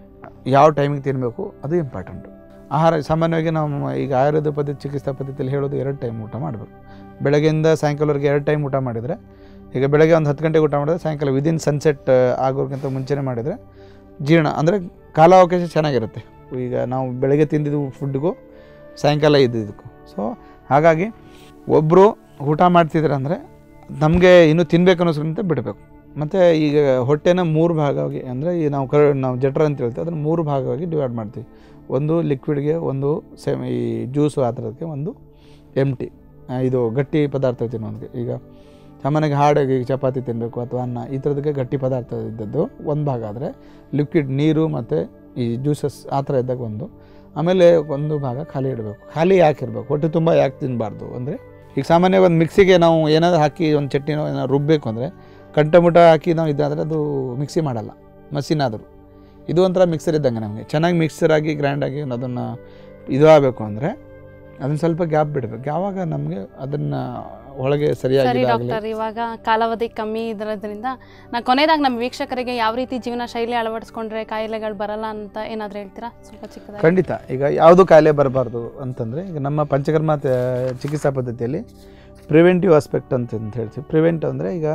ಯಾವ ಟೈಮಿಗೆ ತಿನ್ನಬೇಕು, ಅದು ಇಂಪಾರ್ಟೆಂಟು. ಆಹಾರ ಸಾಮಾನ್ಯವಾಗಿ ನಾವು ಈಗ ಆಯುರ್ವೇದ ಪದ್ಧತಿ ಚಿಕಿತ್ಸಾ ಪದ್ಧತಿಯಲ್ಲಿ ಹೇಳೋದು ಎರಡು ಟೈಮ್ ಊಟ ಮಾಡಬೇಕು. ಬೆಳಗ್ಗೆಯಿಂದ ಸಾಯಂಕಾಲವರೆಗೆ ಎರಡು ಟೈಮ್ ಊಟ ಮಾಡಿದರೆ, ಈಗ ಬೆಳಗ್ಗೆ ಒಂದು ಹತ್ತು ಗಂಟೆಗೆ ಊಟ ಮಾಡಿದ್ರೆ ಸಾಯಂಕಾಲ ವಿದಿನ್ ಸನ್ಸೆಟ್ ಆಗೋರ್ಗಿಂತ ಮುಂಚೆನೇ ಮಾಡಿದರೆ ಜೀರ್ಣ ಅಂದರೆ ಕಾಲಾವಕಾಶ ಚೆನ್ನಾಗಿರುತ್ತೆ. ಈಗ ನಾವು ಬೆಳಗ್ಗೆ ತಿಂದಿದ್ದು ಫುಡ್ಗೂ ಸಾಯಂಕಾಲ ಇದ್ದಿದ್ದಕ್ಕೂ. ಸೊ ಹಾಗಾಗಿ ಒಬ್ಬರು ಊಟ ಮಾಡ್ತಿದ್ರೆ ಅಂದರೆ ನಮಗೆ ಇನ್ನೂ ತಿನ್ನಬೇಕು ಅನ್ನೋಸ್ಕಂತ ಬಿಡಬೇಕು. ಮತ್ತು ಈಗ ಹೊಟ್ಟೆನ ಮೂರು ಭಾಗವಾಗಿ ಅಂದರೆ ಈ ನಾವು ಕ ನಾವು ಜಠರ ಅಂತ ಹೇಳ್ತೀವಿ, ಅದನ್ನು ಮೂರು ಭಾಗವಾಗಿ ಡಿವೈಡ್ ಮಾಡ್ತೀವಿ. ಒಂದು ಲಿಕ್ವಿಡ್ಗೆ, ಒಂದು ಸೆಮ್ ಈ ಜ್ಯೂಸು ಆ ಥರದಕ್ಕೆ, ಒಂದು ಎಂಟಿ ಇದು ಗಟ್ಟಿ ಪದಾರ್ಥ ತಿನ್ನೋದಕ್ಕೆ. ಈಗ ಸಾಮಾನ್ಯವಾಗಿ ಹಾರ್ಡಾಗಿ ಈಗ ಚಪಾತಿ ತಿನ್ನಬೇಕು ಅಥವಾ ಅನ್ನ ಈ ಥರದಕ್ಕೆ ಗಟ್ಟಿ ಪದಾರ್ಥ ಇದ್ದದ್ದು ಒಂದು ಭಾಗ ಆದರೆ, ಲಿಕ್ವಿಡ್ ನೀರು ಮತ್ತು ಈ ಜ್ಯೂಸಸ್ ಆ ಥರ ಇದ್ದಾಗ ಒಂದು, ಆಮೇಲೆ ಒಂದು ಭಾಗ ಖಾಲಿ ಇಡಬೇಕು. ಖಾಲಿ ಯಾಕೆ ಇರಬೇಕು, ಹೊಟ್ಟೆ ತುಂಬ ಯಾಕೆ ತಿನ್ನಬಾರ್ದು ಅಂದರೆ, ಈಗ ಸಾಮಾನ್ಯ ಒಂದು ಮಿಕ್ಸಿಗೆ ನಾವು ಏನಾದರೂ ಹಾಕಿ ಒಂದು ಚಟ್ನಿನೋ ಏನಾದ್ರು ರುಬ್ಬಬೇಕು ಅಂದರೆ ಕಂಟಮುಟ ಹಾಕಿ ನಾವು ಇದಾದರೆ ಅದು ಮಿಕ್ಸಿ ಮಾಡಲ್ಲ, ಮಷಿನಾದರೂ. ಇದು ಒಂಥರ ಮಿಕ್ಸರ್ ಇದ್ದಂಗೆ ನಮಗೆ ಚೆನ್ನಾಗಿ ಮಿಕ್ಸರ್ ಆಗಿ ಗ್ರೈಂಡಾಗಿ ಅದನ್ನು ಇದು ಆಗಬೇಕು ಅಂದರೆ ಅದನ್ನು ಸ್ವಲ್ಪ ಗ್ಯಾಪ್ ಬಿಡಬೇಕು. ಯಾವಾಗ ನಮಗೆ ಅದನ್ನು ಒಳಗೆ ಸರಿಯಾಗಿ. ಸರಿ ಡಾಕ್ಟರ್, ಇವಾಗ ಕಾಲಾವಧಿ ಕಮ್ಮಿ ಇರೋದ್ರಿಂದ ನಾ ಕೊನೆಯದಾಗಿ ನಮ್ಮ ವೀಕ್ಷಕರಿಗೆ ಯಾವ ರೀತಿ ಜೀವನ ಶೈಲಿ ಅಳವಡಿಸ್ಕೊಂಡ್ರೆ ಕಾಯಿಲೆಗಳು ಬರಲ್ಲ ಅಂತ ಏನಾದರೂ ಹೇಳ್ತೀರಾ ಸ್ವಲ್ಪ ಚಿಕ್ಕದಾಗಿ? ಖಂಡಿತ. ಈಗ ಯಾವುದು ಕಾಯಿಲೆ ಬರಬಾರ್ದು ಅಂತಂದರೆ, ಈಗ ನಮ್ಮ ಪಂಚಕರ್ಮ ಚಿಕಿತ್ಸಾ ಪದ್ಧತಿಯಲ್ಲಿ ಪ್ರಿವೆಂಟಿವ್ ಆಸ್ಪೆಕ್ಟ್ ಅಂತ ಅಂತ ಹೇಳ್ತೀವಿ. ಪ್ರಿವೆಂಟ್ ಅಂದರೆ ಈಗ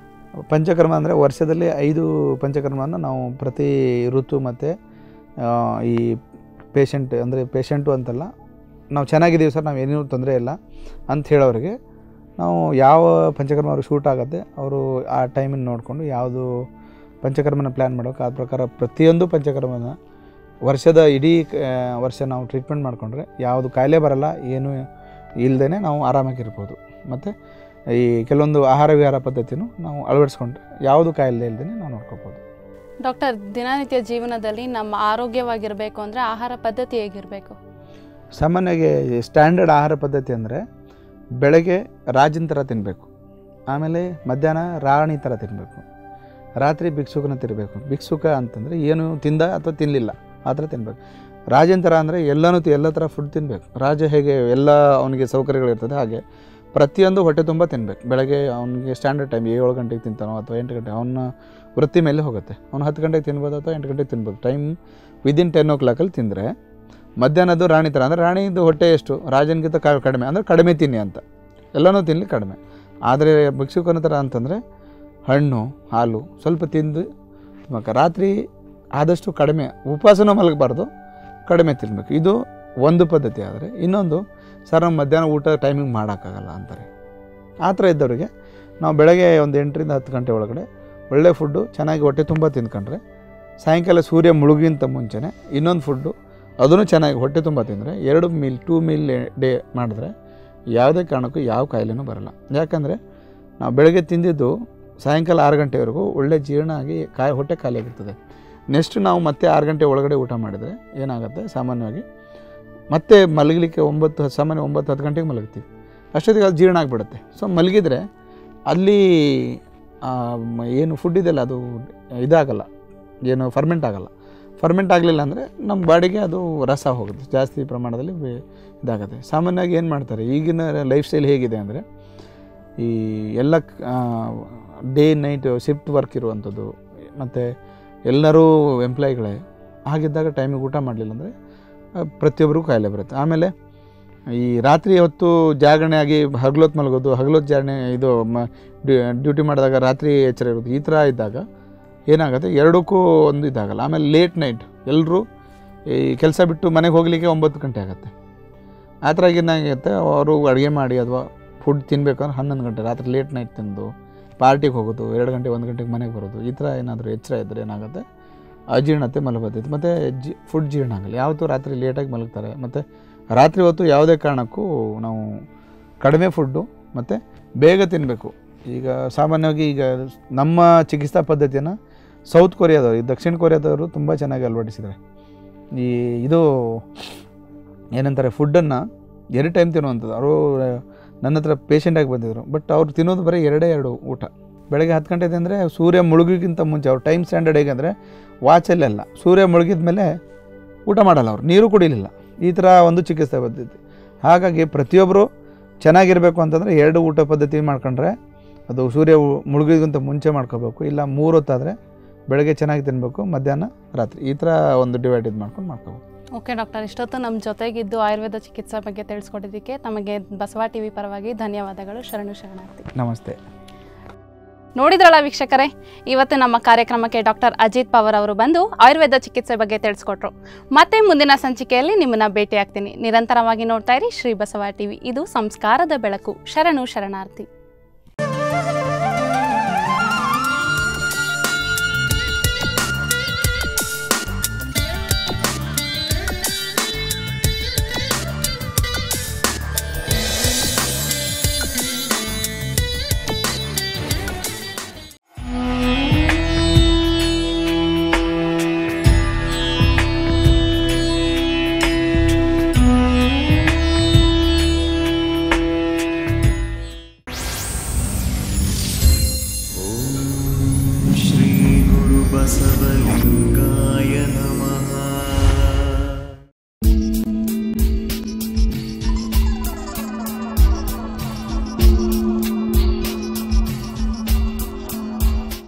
ಪಂಚಕರ್ಮ ಅಂದರೆ ವರ್ಷದಲ್ಲಿ ಐದು ಪಂಚಕರ್ಮವನ್ನು ನಾವು ಪ್ರತಿ ಋತು ಮತ್ತು ಈ ಪೇಷಂಟ್ ಅಂದರೆ ಪೇಷಂಟು ಅಂತಲ್ಲ, ನಾವು ಚೆನ್ನಾಗಿದ್ದೀವಿ ಸರ್, ನಾವು ಏನೇನು ತೊಂದರೆ ಇಲ್ಲ ಅಂತ ಹೇಳೋರಿಗೆ ನಾವು ಯಾವ ಪಂಚಕರ್ಮ ಅವ್ರಿಗೆ ಶೂಟ್ ಆಗುತ್ತೆ ಅವರು ಆ ಟೈಮನ್ನು ನೋಡಿಕೊಂಡು ಯಾವುದು ಪಂಚಕರ್ಮನ ಪ್ಲ್ಯಾನ್ ಮಾಡೋಕೆ ಆ ಪ್ರಕಾರ ಪ್ರತಿಯೊಂದು ಪಂಚಕರ್ಮನ ವರ್ಷದ ಇಡೀ ವರ್ಷ ನಾವು ಟ್ರೀಟ್ಮೆಂಟ್ ಮಾಡಿಕೊಂಡ್ರೆ ಯಾವುದು ಕಾಯಿಲೆ ಬರಲ್ಲ, ಏನೂ ಇಲ್ಲದೇ ನಾವು ಆರಾಮಾಗಿರ್ಬೋದು. ಮತ್ತು ಈ ಕೆಲವೊಂದು ಆಹಾರ ವಿಹಾರ ಪದ್ಧತಿನೂ ನಾವು ಅಳವಡಿಸ್ಕೊಂಡ್ರೆ ಯಾವುದು ಕಾಯಿಲೆ ಇಲ್ಲದೇ ನಾವು ನೋಡ್ಕೋಬೋದು. ಡಾಕ್ಟರ್, ದಿನನಿತ್ಯ ಜೀವನದಲ್ಲಿ ನಮ್ಮ ಆರೋಗ್ಯವಾಗಿರಬೇಕು ಅಂದರೆ ಆಹಾರ ಪದ್ಧತಿ ಹೇಗಿರಬೇಕು? ಸಾಮಾನ್ಯವಾಗಿ ಸ್ಟ್ಯಾಂಡರ್ಡ್ ಆಹಾರ ಪದ್ಧತಿ ಅಂದರೆ ಬೆಳಗ್ಗೆ ರಾಜನ ಥರ ತಿನ್ನಬೇಕು, ಆಮೇಲೆ ಮಧ್ಯಾಹ್ನ ರಾಣಿ ಥರ ತಿನ್ನಬೇಕು, ರಾತ್ರಿ ಭಿಕ್ಷುಕನ ತಿನ್ನಬೇಕು. ಭಿಕ್ಷುಕ ಅಂತಂದರೆ ಏನು ತಿಂದ ಅಥವಾ ತಿನ್ನಲಿಲ್ಲ ಆ ಥರ ತಿನ್ನಬೇಕು. ರಾಜನ ಥರ ಅಂದರೆ ಎಲ್ಲನೂ ಎಲ್ಲ ಥರ ಫುಡ್ ತಿನ್ನಬೇಕು. ರಾಜ ಹೇಗೆ ಎಲ್ಲ ಅವನಿಗೆ ಸೌಕರ್ಯಗಳಿರ್ತದೆ ಹಾಗೆ ಪ್ರತಿಯೊಂದು ಹೊಟ್ಟೆ ತುಂಬ ತಿನ್ನಬೇಕು. ಬೆಳಗ್ಗೆ ಅವನಿಗೆ ಸ್ಟ್ಯಾಂಡರ್ಡ್ ಟೈಮ್ ಏಳು ಗಂಟೆಗೆ ತಿಂತಾನೋ ಅಥವಾ ಎಂಟು ಗಂಟೆ ಅವನ ವೃತ್ತಿ ಮೇಲೆ ಹೋಗುತ್ತೆ. ಅವ್ನು ಹತ್ತು ಗಂಟೆಗೆ ತಿನ್ಬೋದು ಅಥವಾ ಎಂಟು ಗಂಟೆಗೆ ತಿನ್ಬೋದು. ಟೈಮ್ ವಿದಿನ್ ಟೆನ್ ಓ ಕ್ಲಾಕಲ್ಲಿ ತಿಂದರೆ ಮಧ್ಯಾಹ್ನದ್ದು ರಾಣಿ ಥರ ಅಂದರೆ ರಾಣಿದು ಹೊಟ್ಟೆ ಎಷ್ಟು ರಾಜನಿಗಿಂತ ಕಡಿಮೆ ಅಂದರೆ ಕಡಿಮೆ ತಿನ್ನಿ ಅಂತ, ಎಲ್ಲನೂ ತಿನ್ನಲಿ ಕಡಿಮೆ. ಆದರೆ ಭಿಕ್ಷುಕನ ಥರ ಅಂತಂದರೆ ಹಣ್ಣು ಹಾಲು ಸ್ವಲ್ಪ ತಿಂದು ರಾತ್ರಿ ಆದಷ್ಟು ಕಡಿಮೆ, ಉಪವಾಸನೂ ಮಲಗಬಾರ್ದು, ಕಡಿಮೆ ತಿನ್ನಬೇಕು. ಇದು ಒಂದು ಪದ್ಧತಿ. ಆದರೆ ಇನ್ನೊಂದು, ಸರ್ ನಮ್ಮ ಮಧ್ಯಾಹ್ನ ಊಟ ಟೈಮಿಂಗ್ ಮಾಡೋಕ್ಕಾಗಲ್ಲ ಅಂತಾರೆ. ಆ ಥರ ಇದ್ದವರಿಗೆ ನಾವು ಬೆಳಗ್ಗೆ ಒಂದು ಎಂಟರಿಂದ ಹತ್ತು ಗಂಟೆ ಒಳಗಡೆ ಒಳ್ಳೆ ಫುಡ್ಡು ಚೆನ್ನಾಗಿ ಹೊಟ್ಟೆ ತುಂಬ ತಿಂದ್ಕೊಂಡ್ರೆ ಸಾಯಂಕಾಲ ಸೂರ್ಯ ಮುಳುಗಿಂತ ಮುಂಚೆನೇ ಇನ್ನೊಂದು ಫುಡ್ಡು ಅದನ್ನು ಚೆನ್ನಾಗಿ ಹೊಟ್ಟೆ ತುಂಬ ತಿಂದರೆ ಎರಡು ಮೀಲ್ ಟೂ ಮೀಲ್ ಡೇ ಮಾಡಿದ್ರೆ ಯಾವುದೇ ಕಾರಣಕ್ಕೂ ಯಾವ ಕಾಯಿಲೆನೂ ಬರಲ್ಲ. ಯಾಕಂದರೆ ನಾವು ಬೆಳಗ್ಗೆ ತಿಂದಿದ್ದು ಸಾಯಂಕಾಲ ಆರು ಗಂಟೆವರೆಗೂ ಒಳ್ಳೆ ಜೀರ್ಣ ಆಗಿ ಕಾಯಿ ಹೊಟ್ಟೆ ಖಾಲಿಯಾಗಿರ್ತದೆ. ನೆಕ್ಸ್ಟ್ ನಾವು ಮತ್ತೆ ಆರು ಗಂಟೆ ಒಳಗಡೆ ಊಟ ಮಾಡಿದರೆ ಏನಾಗುತ್ತೆ, ಸಾಮಾನ್ಯವಾಗಿ ಮತ್ತೆ ಮಲಗಲಿಕ್ಕೆ ಒಂಬತ್ತು ಸಾಮಾನ್ಯ ಒಂಬತ್ತು ಹತ್ತು ಗಂಟೆಗೆ ಮಲಗ್ತೀವಿ, ಅಷ್ಟೊತ್ತಿಗೆ ಅದು ಜೀರ್ಣ ಆಗಿಬಿಡುತ್ತೆ. ಸೊ ಮಲಗಿದರೆ ಅಲ್ಲಿ ಏನು ಫುಡ್ ಇದೆಯಲ್ಲ ಅದು ಇದಾಗಲ್ಲ, ಏನು ಫರ್ಮೆಂಟ್ ಆಗೋಲ್ಲ. ಫರ್ಮೆಂಟ್ ಆಗಲಿಲ್ಲ ಅಂದರೆ ನಮ್ಮ ಬಾಡಿಗೆ ಅದು ರಸ ಹೋಗುತ್ತೆ, ಜಾಸ್ತಿ ಪ್ರಮಾಣದಲ್ಲಿ ಇದಾಗುತ್ತೆ. ಸಾಮಾನ್ಯವಾಗಿ ಏನು ಮಾಡ್ತಾರೆ, ಈಗಿನ ಲೈಫ್ ಸ್ಟೈಲ್ ಹೇಗಿದೆ ಅಂದರೆ ಈ ಎಲ್ಲ ಡೇ ನೈಟ್ ಶಿಫ್ಟ್ ವರ್ಕ್ ಇರುವಂಥದ್ದು ಮತ್ತು ಎಲ್ಲರೂ ಎಂಪ್ಲಾಯಿಗಳೇ ಹಾಗಿದ್ದಾಗ ಟೈಮಿಗೆ ಊಟ ಮಾಡಲಿಲ್ಲ ಅಂದರೆ ಪ್ರತಿಯೊಬ್ಬರಿಗೂ ಕಾಯಿಲೆ ಬರುತ್ತೆ. ಆಮೇಲೆ ಈ ರಾತ್ರಿ ಹೊತ್ತು ಜಾಗರಣೆ ಆಗಿ ಹಗಲೊತ್ತು ಮಲಗೋದು, ಹಗಲೊತ್ತು ಜಾಗರಣೆ ಇದು ಮ ಡ್ಯೂಟಿ ಮಾಡಿದಾಗ ರಾತ್ರಿ ಎಚ್ಚರ ಇರೋದು, ಈ ಥರ ಇದ್ದಾಗ ಏನಾಗುತ್ತೆ, ಎರಡಕ್ಕೂ ಒಂದು ಇದಾಗಲ್ಲ. ಆಮೇಲೆ ಲೇಟ್ ನೈಟ್ ಎಲ್ಲರೂ ಈ ಕೆಲಸ ಬಿಟ್ಟು ಮನೆಗೆ ಹೋಗಲಿಕ್ಕೆ ಒಂಬತ್ತು ಗಂಟೆ ಆಗುತ್ತೆ. ಆ ಥರ ಏನಾಗುತ್ತೆ, ಅವರು ಅಡುಗೆ ಮಾಡಿ ಅಥವಾ ಫುಡ್ ತಿನ್ಬೇಕಂದ್ರೆ ಹನ್ನೊಂದು ಗಂಟೆ ರಾತ್ರಿ ಲೇಟ್ ನೈಟ್ ತಿಂದು ಪಾರ್ಟಿಗೆ ಹೋಗೋದು, ಎರಡು ಗಂಟೆ ಒಂದು ಗಂಟೆಗೆ ಮನೆಗೆ ಬರೋದು, ಈ ಥರ ಏನಾದರೂ ಎಚ್ಚರ ಇದ್ದರೆ ಏನಾಗುತ್ತೆ, ಅಜೀರ್ಣತೆ ಮಲಬದ್ಧತೆ ಮತ್ತು ಜಿ ಫುಡ್ ಜೀರ್ಣ ಆಗಲ್ಲ. ಯಾವತ್ತೂ ರಾತ್ರಿ ಲೇಟಾಗಿ ಮಲಗ್ತಾರೆ. ಮತ್ತು ರಾತ್ರಿ ಹೊತ್ತು ಯಾವುದೇ ಕಾರಣಕ್ಕೂ ನಾವು ಕಡಿಮೆ ಫುಡ್ಡು ಮತ್ತು ಬೇಗ ತಿನ್ನಬೇಕು. ಈಗ ಸಾಮಾನ್ಯವಾಗಿ ಈಗ ನಮ್ಮ ಚಿಕಿತ್ಸಾ ಪದ್ಧತಿಯನ್ನು ಸೌತ್ ಕೊರಿಯಾದವರು, ಈ ದಕ್ಷಿಣ ಕೊರಿಯಾದವರು ತುಂಬ ಚೆನ್ನಾಗಿ ಅಳವಡಿಸಿದ್ದಾರೆ. ಈ ಇದು ಏನಂತಾರೆ, ಫುಡ್ಡನ್ನು ಎರಡು ಟೈಮ್ ತಿನ್ನುವಂಥದ್ದು. ಅವರು ನನ್ನ ಹತ್ರ ಪೇಷೆಂಟಾಗಿ ಬಂದಿದ್ದರು, ಬಟ್ ಅವ್ರು ತಿನ್ನೋದು ಬರೀ ಎರಡೇ ಎರಡು ಊಟ. ಬೆಳಗ್ಗೆ ಹತ್ತು ಗಂಟೆ ಅಂದರೆ ಸೂರ್ಯ ಮುಳುಗಿಗಿಂತ ಮುಂಚೆ ಅವ್ರು ಟೈಮ್ ಸ್ಟ್ಯಾಂಡರ್ಡ್ ಹೇಗೆಂದರೆ ವಾಚಲ್ಲೆಲ್ಲ ಸೂರ್ಯ ಮುಳುಗಿದ ಮೇಲೆ ಊಟ ಮಾಡಲ್ಲ, ಅವರು ನೀರು ಕುಡಿಲಿಲ್ಲ. ಈ ಥರ ಒಂದು ಚಿಕಿತ್ಸೆ ಪದ್ಧತಿ. ಹಾಗಾಗಿ ಪ್ರತಿಯೊಬ್ಬರು ಚೆನ್ನಾಗಿರಬೇಕು ಅಂತಂದರೆ ಎರಡು ಊಟ ಪದ್ಧತಿ ಮಾಡ್ಕೊಂಡ್ರೆ, ಅದು ಸೂರ್ಯ ಮುಳುಗಿಗಿಂತ ಮುಂಚೆ ಮಾಡ್ಕೋಬೇಕು, ಇಲ್ಲ ಮೂರು ಹೊತ್ತಾದರೆ ಬೆಳಗ್ಗೆ ಚೆನ್ನಾಗಿ ತಿನ್ನಬೇಕು, ಮಧ್ಯಾಹ್ನ ರಾತ್ರಿ, ಈ ಥರ ಒಂದು ಡಿವೈಡ್ ಇದು ಮಾಡ್ಕೊಂಡು ಮಾಡ್ಕೋಬೇಕು. ಓಕೆ ಡಾಕ್ಟರ್, ಇಷ್ಟೊತ್ತು ನಮ್ಮ ಜೊತೆಗಿದ್ದು ಆಯುರ್ವೇದ ಚಿಕಿತ್ಸೆ ಬಗ್ಗೆ ತಿಳಿಸ್ಕೊಟ್ಟಿದ್ದಕ್ಕೆ ತಮಗೆ ಬಸವ ಟಿ ವಿ ಪರವಾಗಿ ಧನ್ಯವಾದಗಳು. ಶರಣು ಶರಣಾರ್ಥಿ. ನಮಸ್ತೆ. ನೋಡಿದ್ರಲ್ಲ ವೀಕ್ಷಕರೇ, ಇವತ್ತು ನಮ್ಮ ಕಾರ್ಯಕ್ರಮಕ್ಕೆ ಡಾಕ್ಟರ್ ಅಜಿತ್ ಪವಾರ್ ಅವರು ಬಂದು ಆಯುರ್ವೇದ ಚಿಕಿತ್ಸೆ ಬಗ್ಗೆ ತಿಳಿಸ್ಕೊಟ್ರು. ಮತ್ತೆ ಮುಂದಿನ ಸಂಚಿಕೆಯಲ್ಲಿ ನಿಮ್ಮನ್ನ ಭೇಟಿ ಆಗ್ತೀನಿ. ನಿರಂತರವಾಗಿ ನೋಡ್ತಾ ಇರಿ ಶ್ರೀ ಬಸವ ಟಿವಿ. ಇದು ಸಂಸ್ಕಾರದ ಬೆಳಕು. ಶರಣು ಶರಣಾರ್ಥಿ. Basava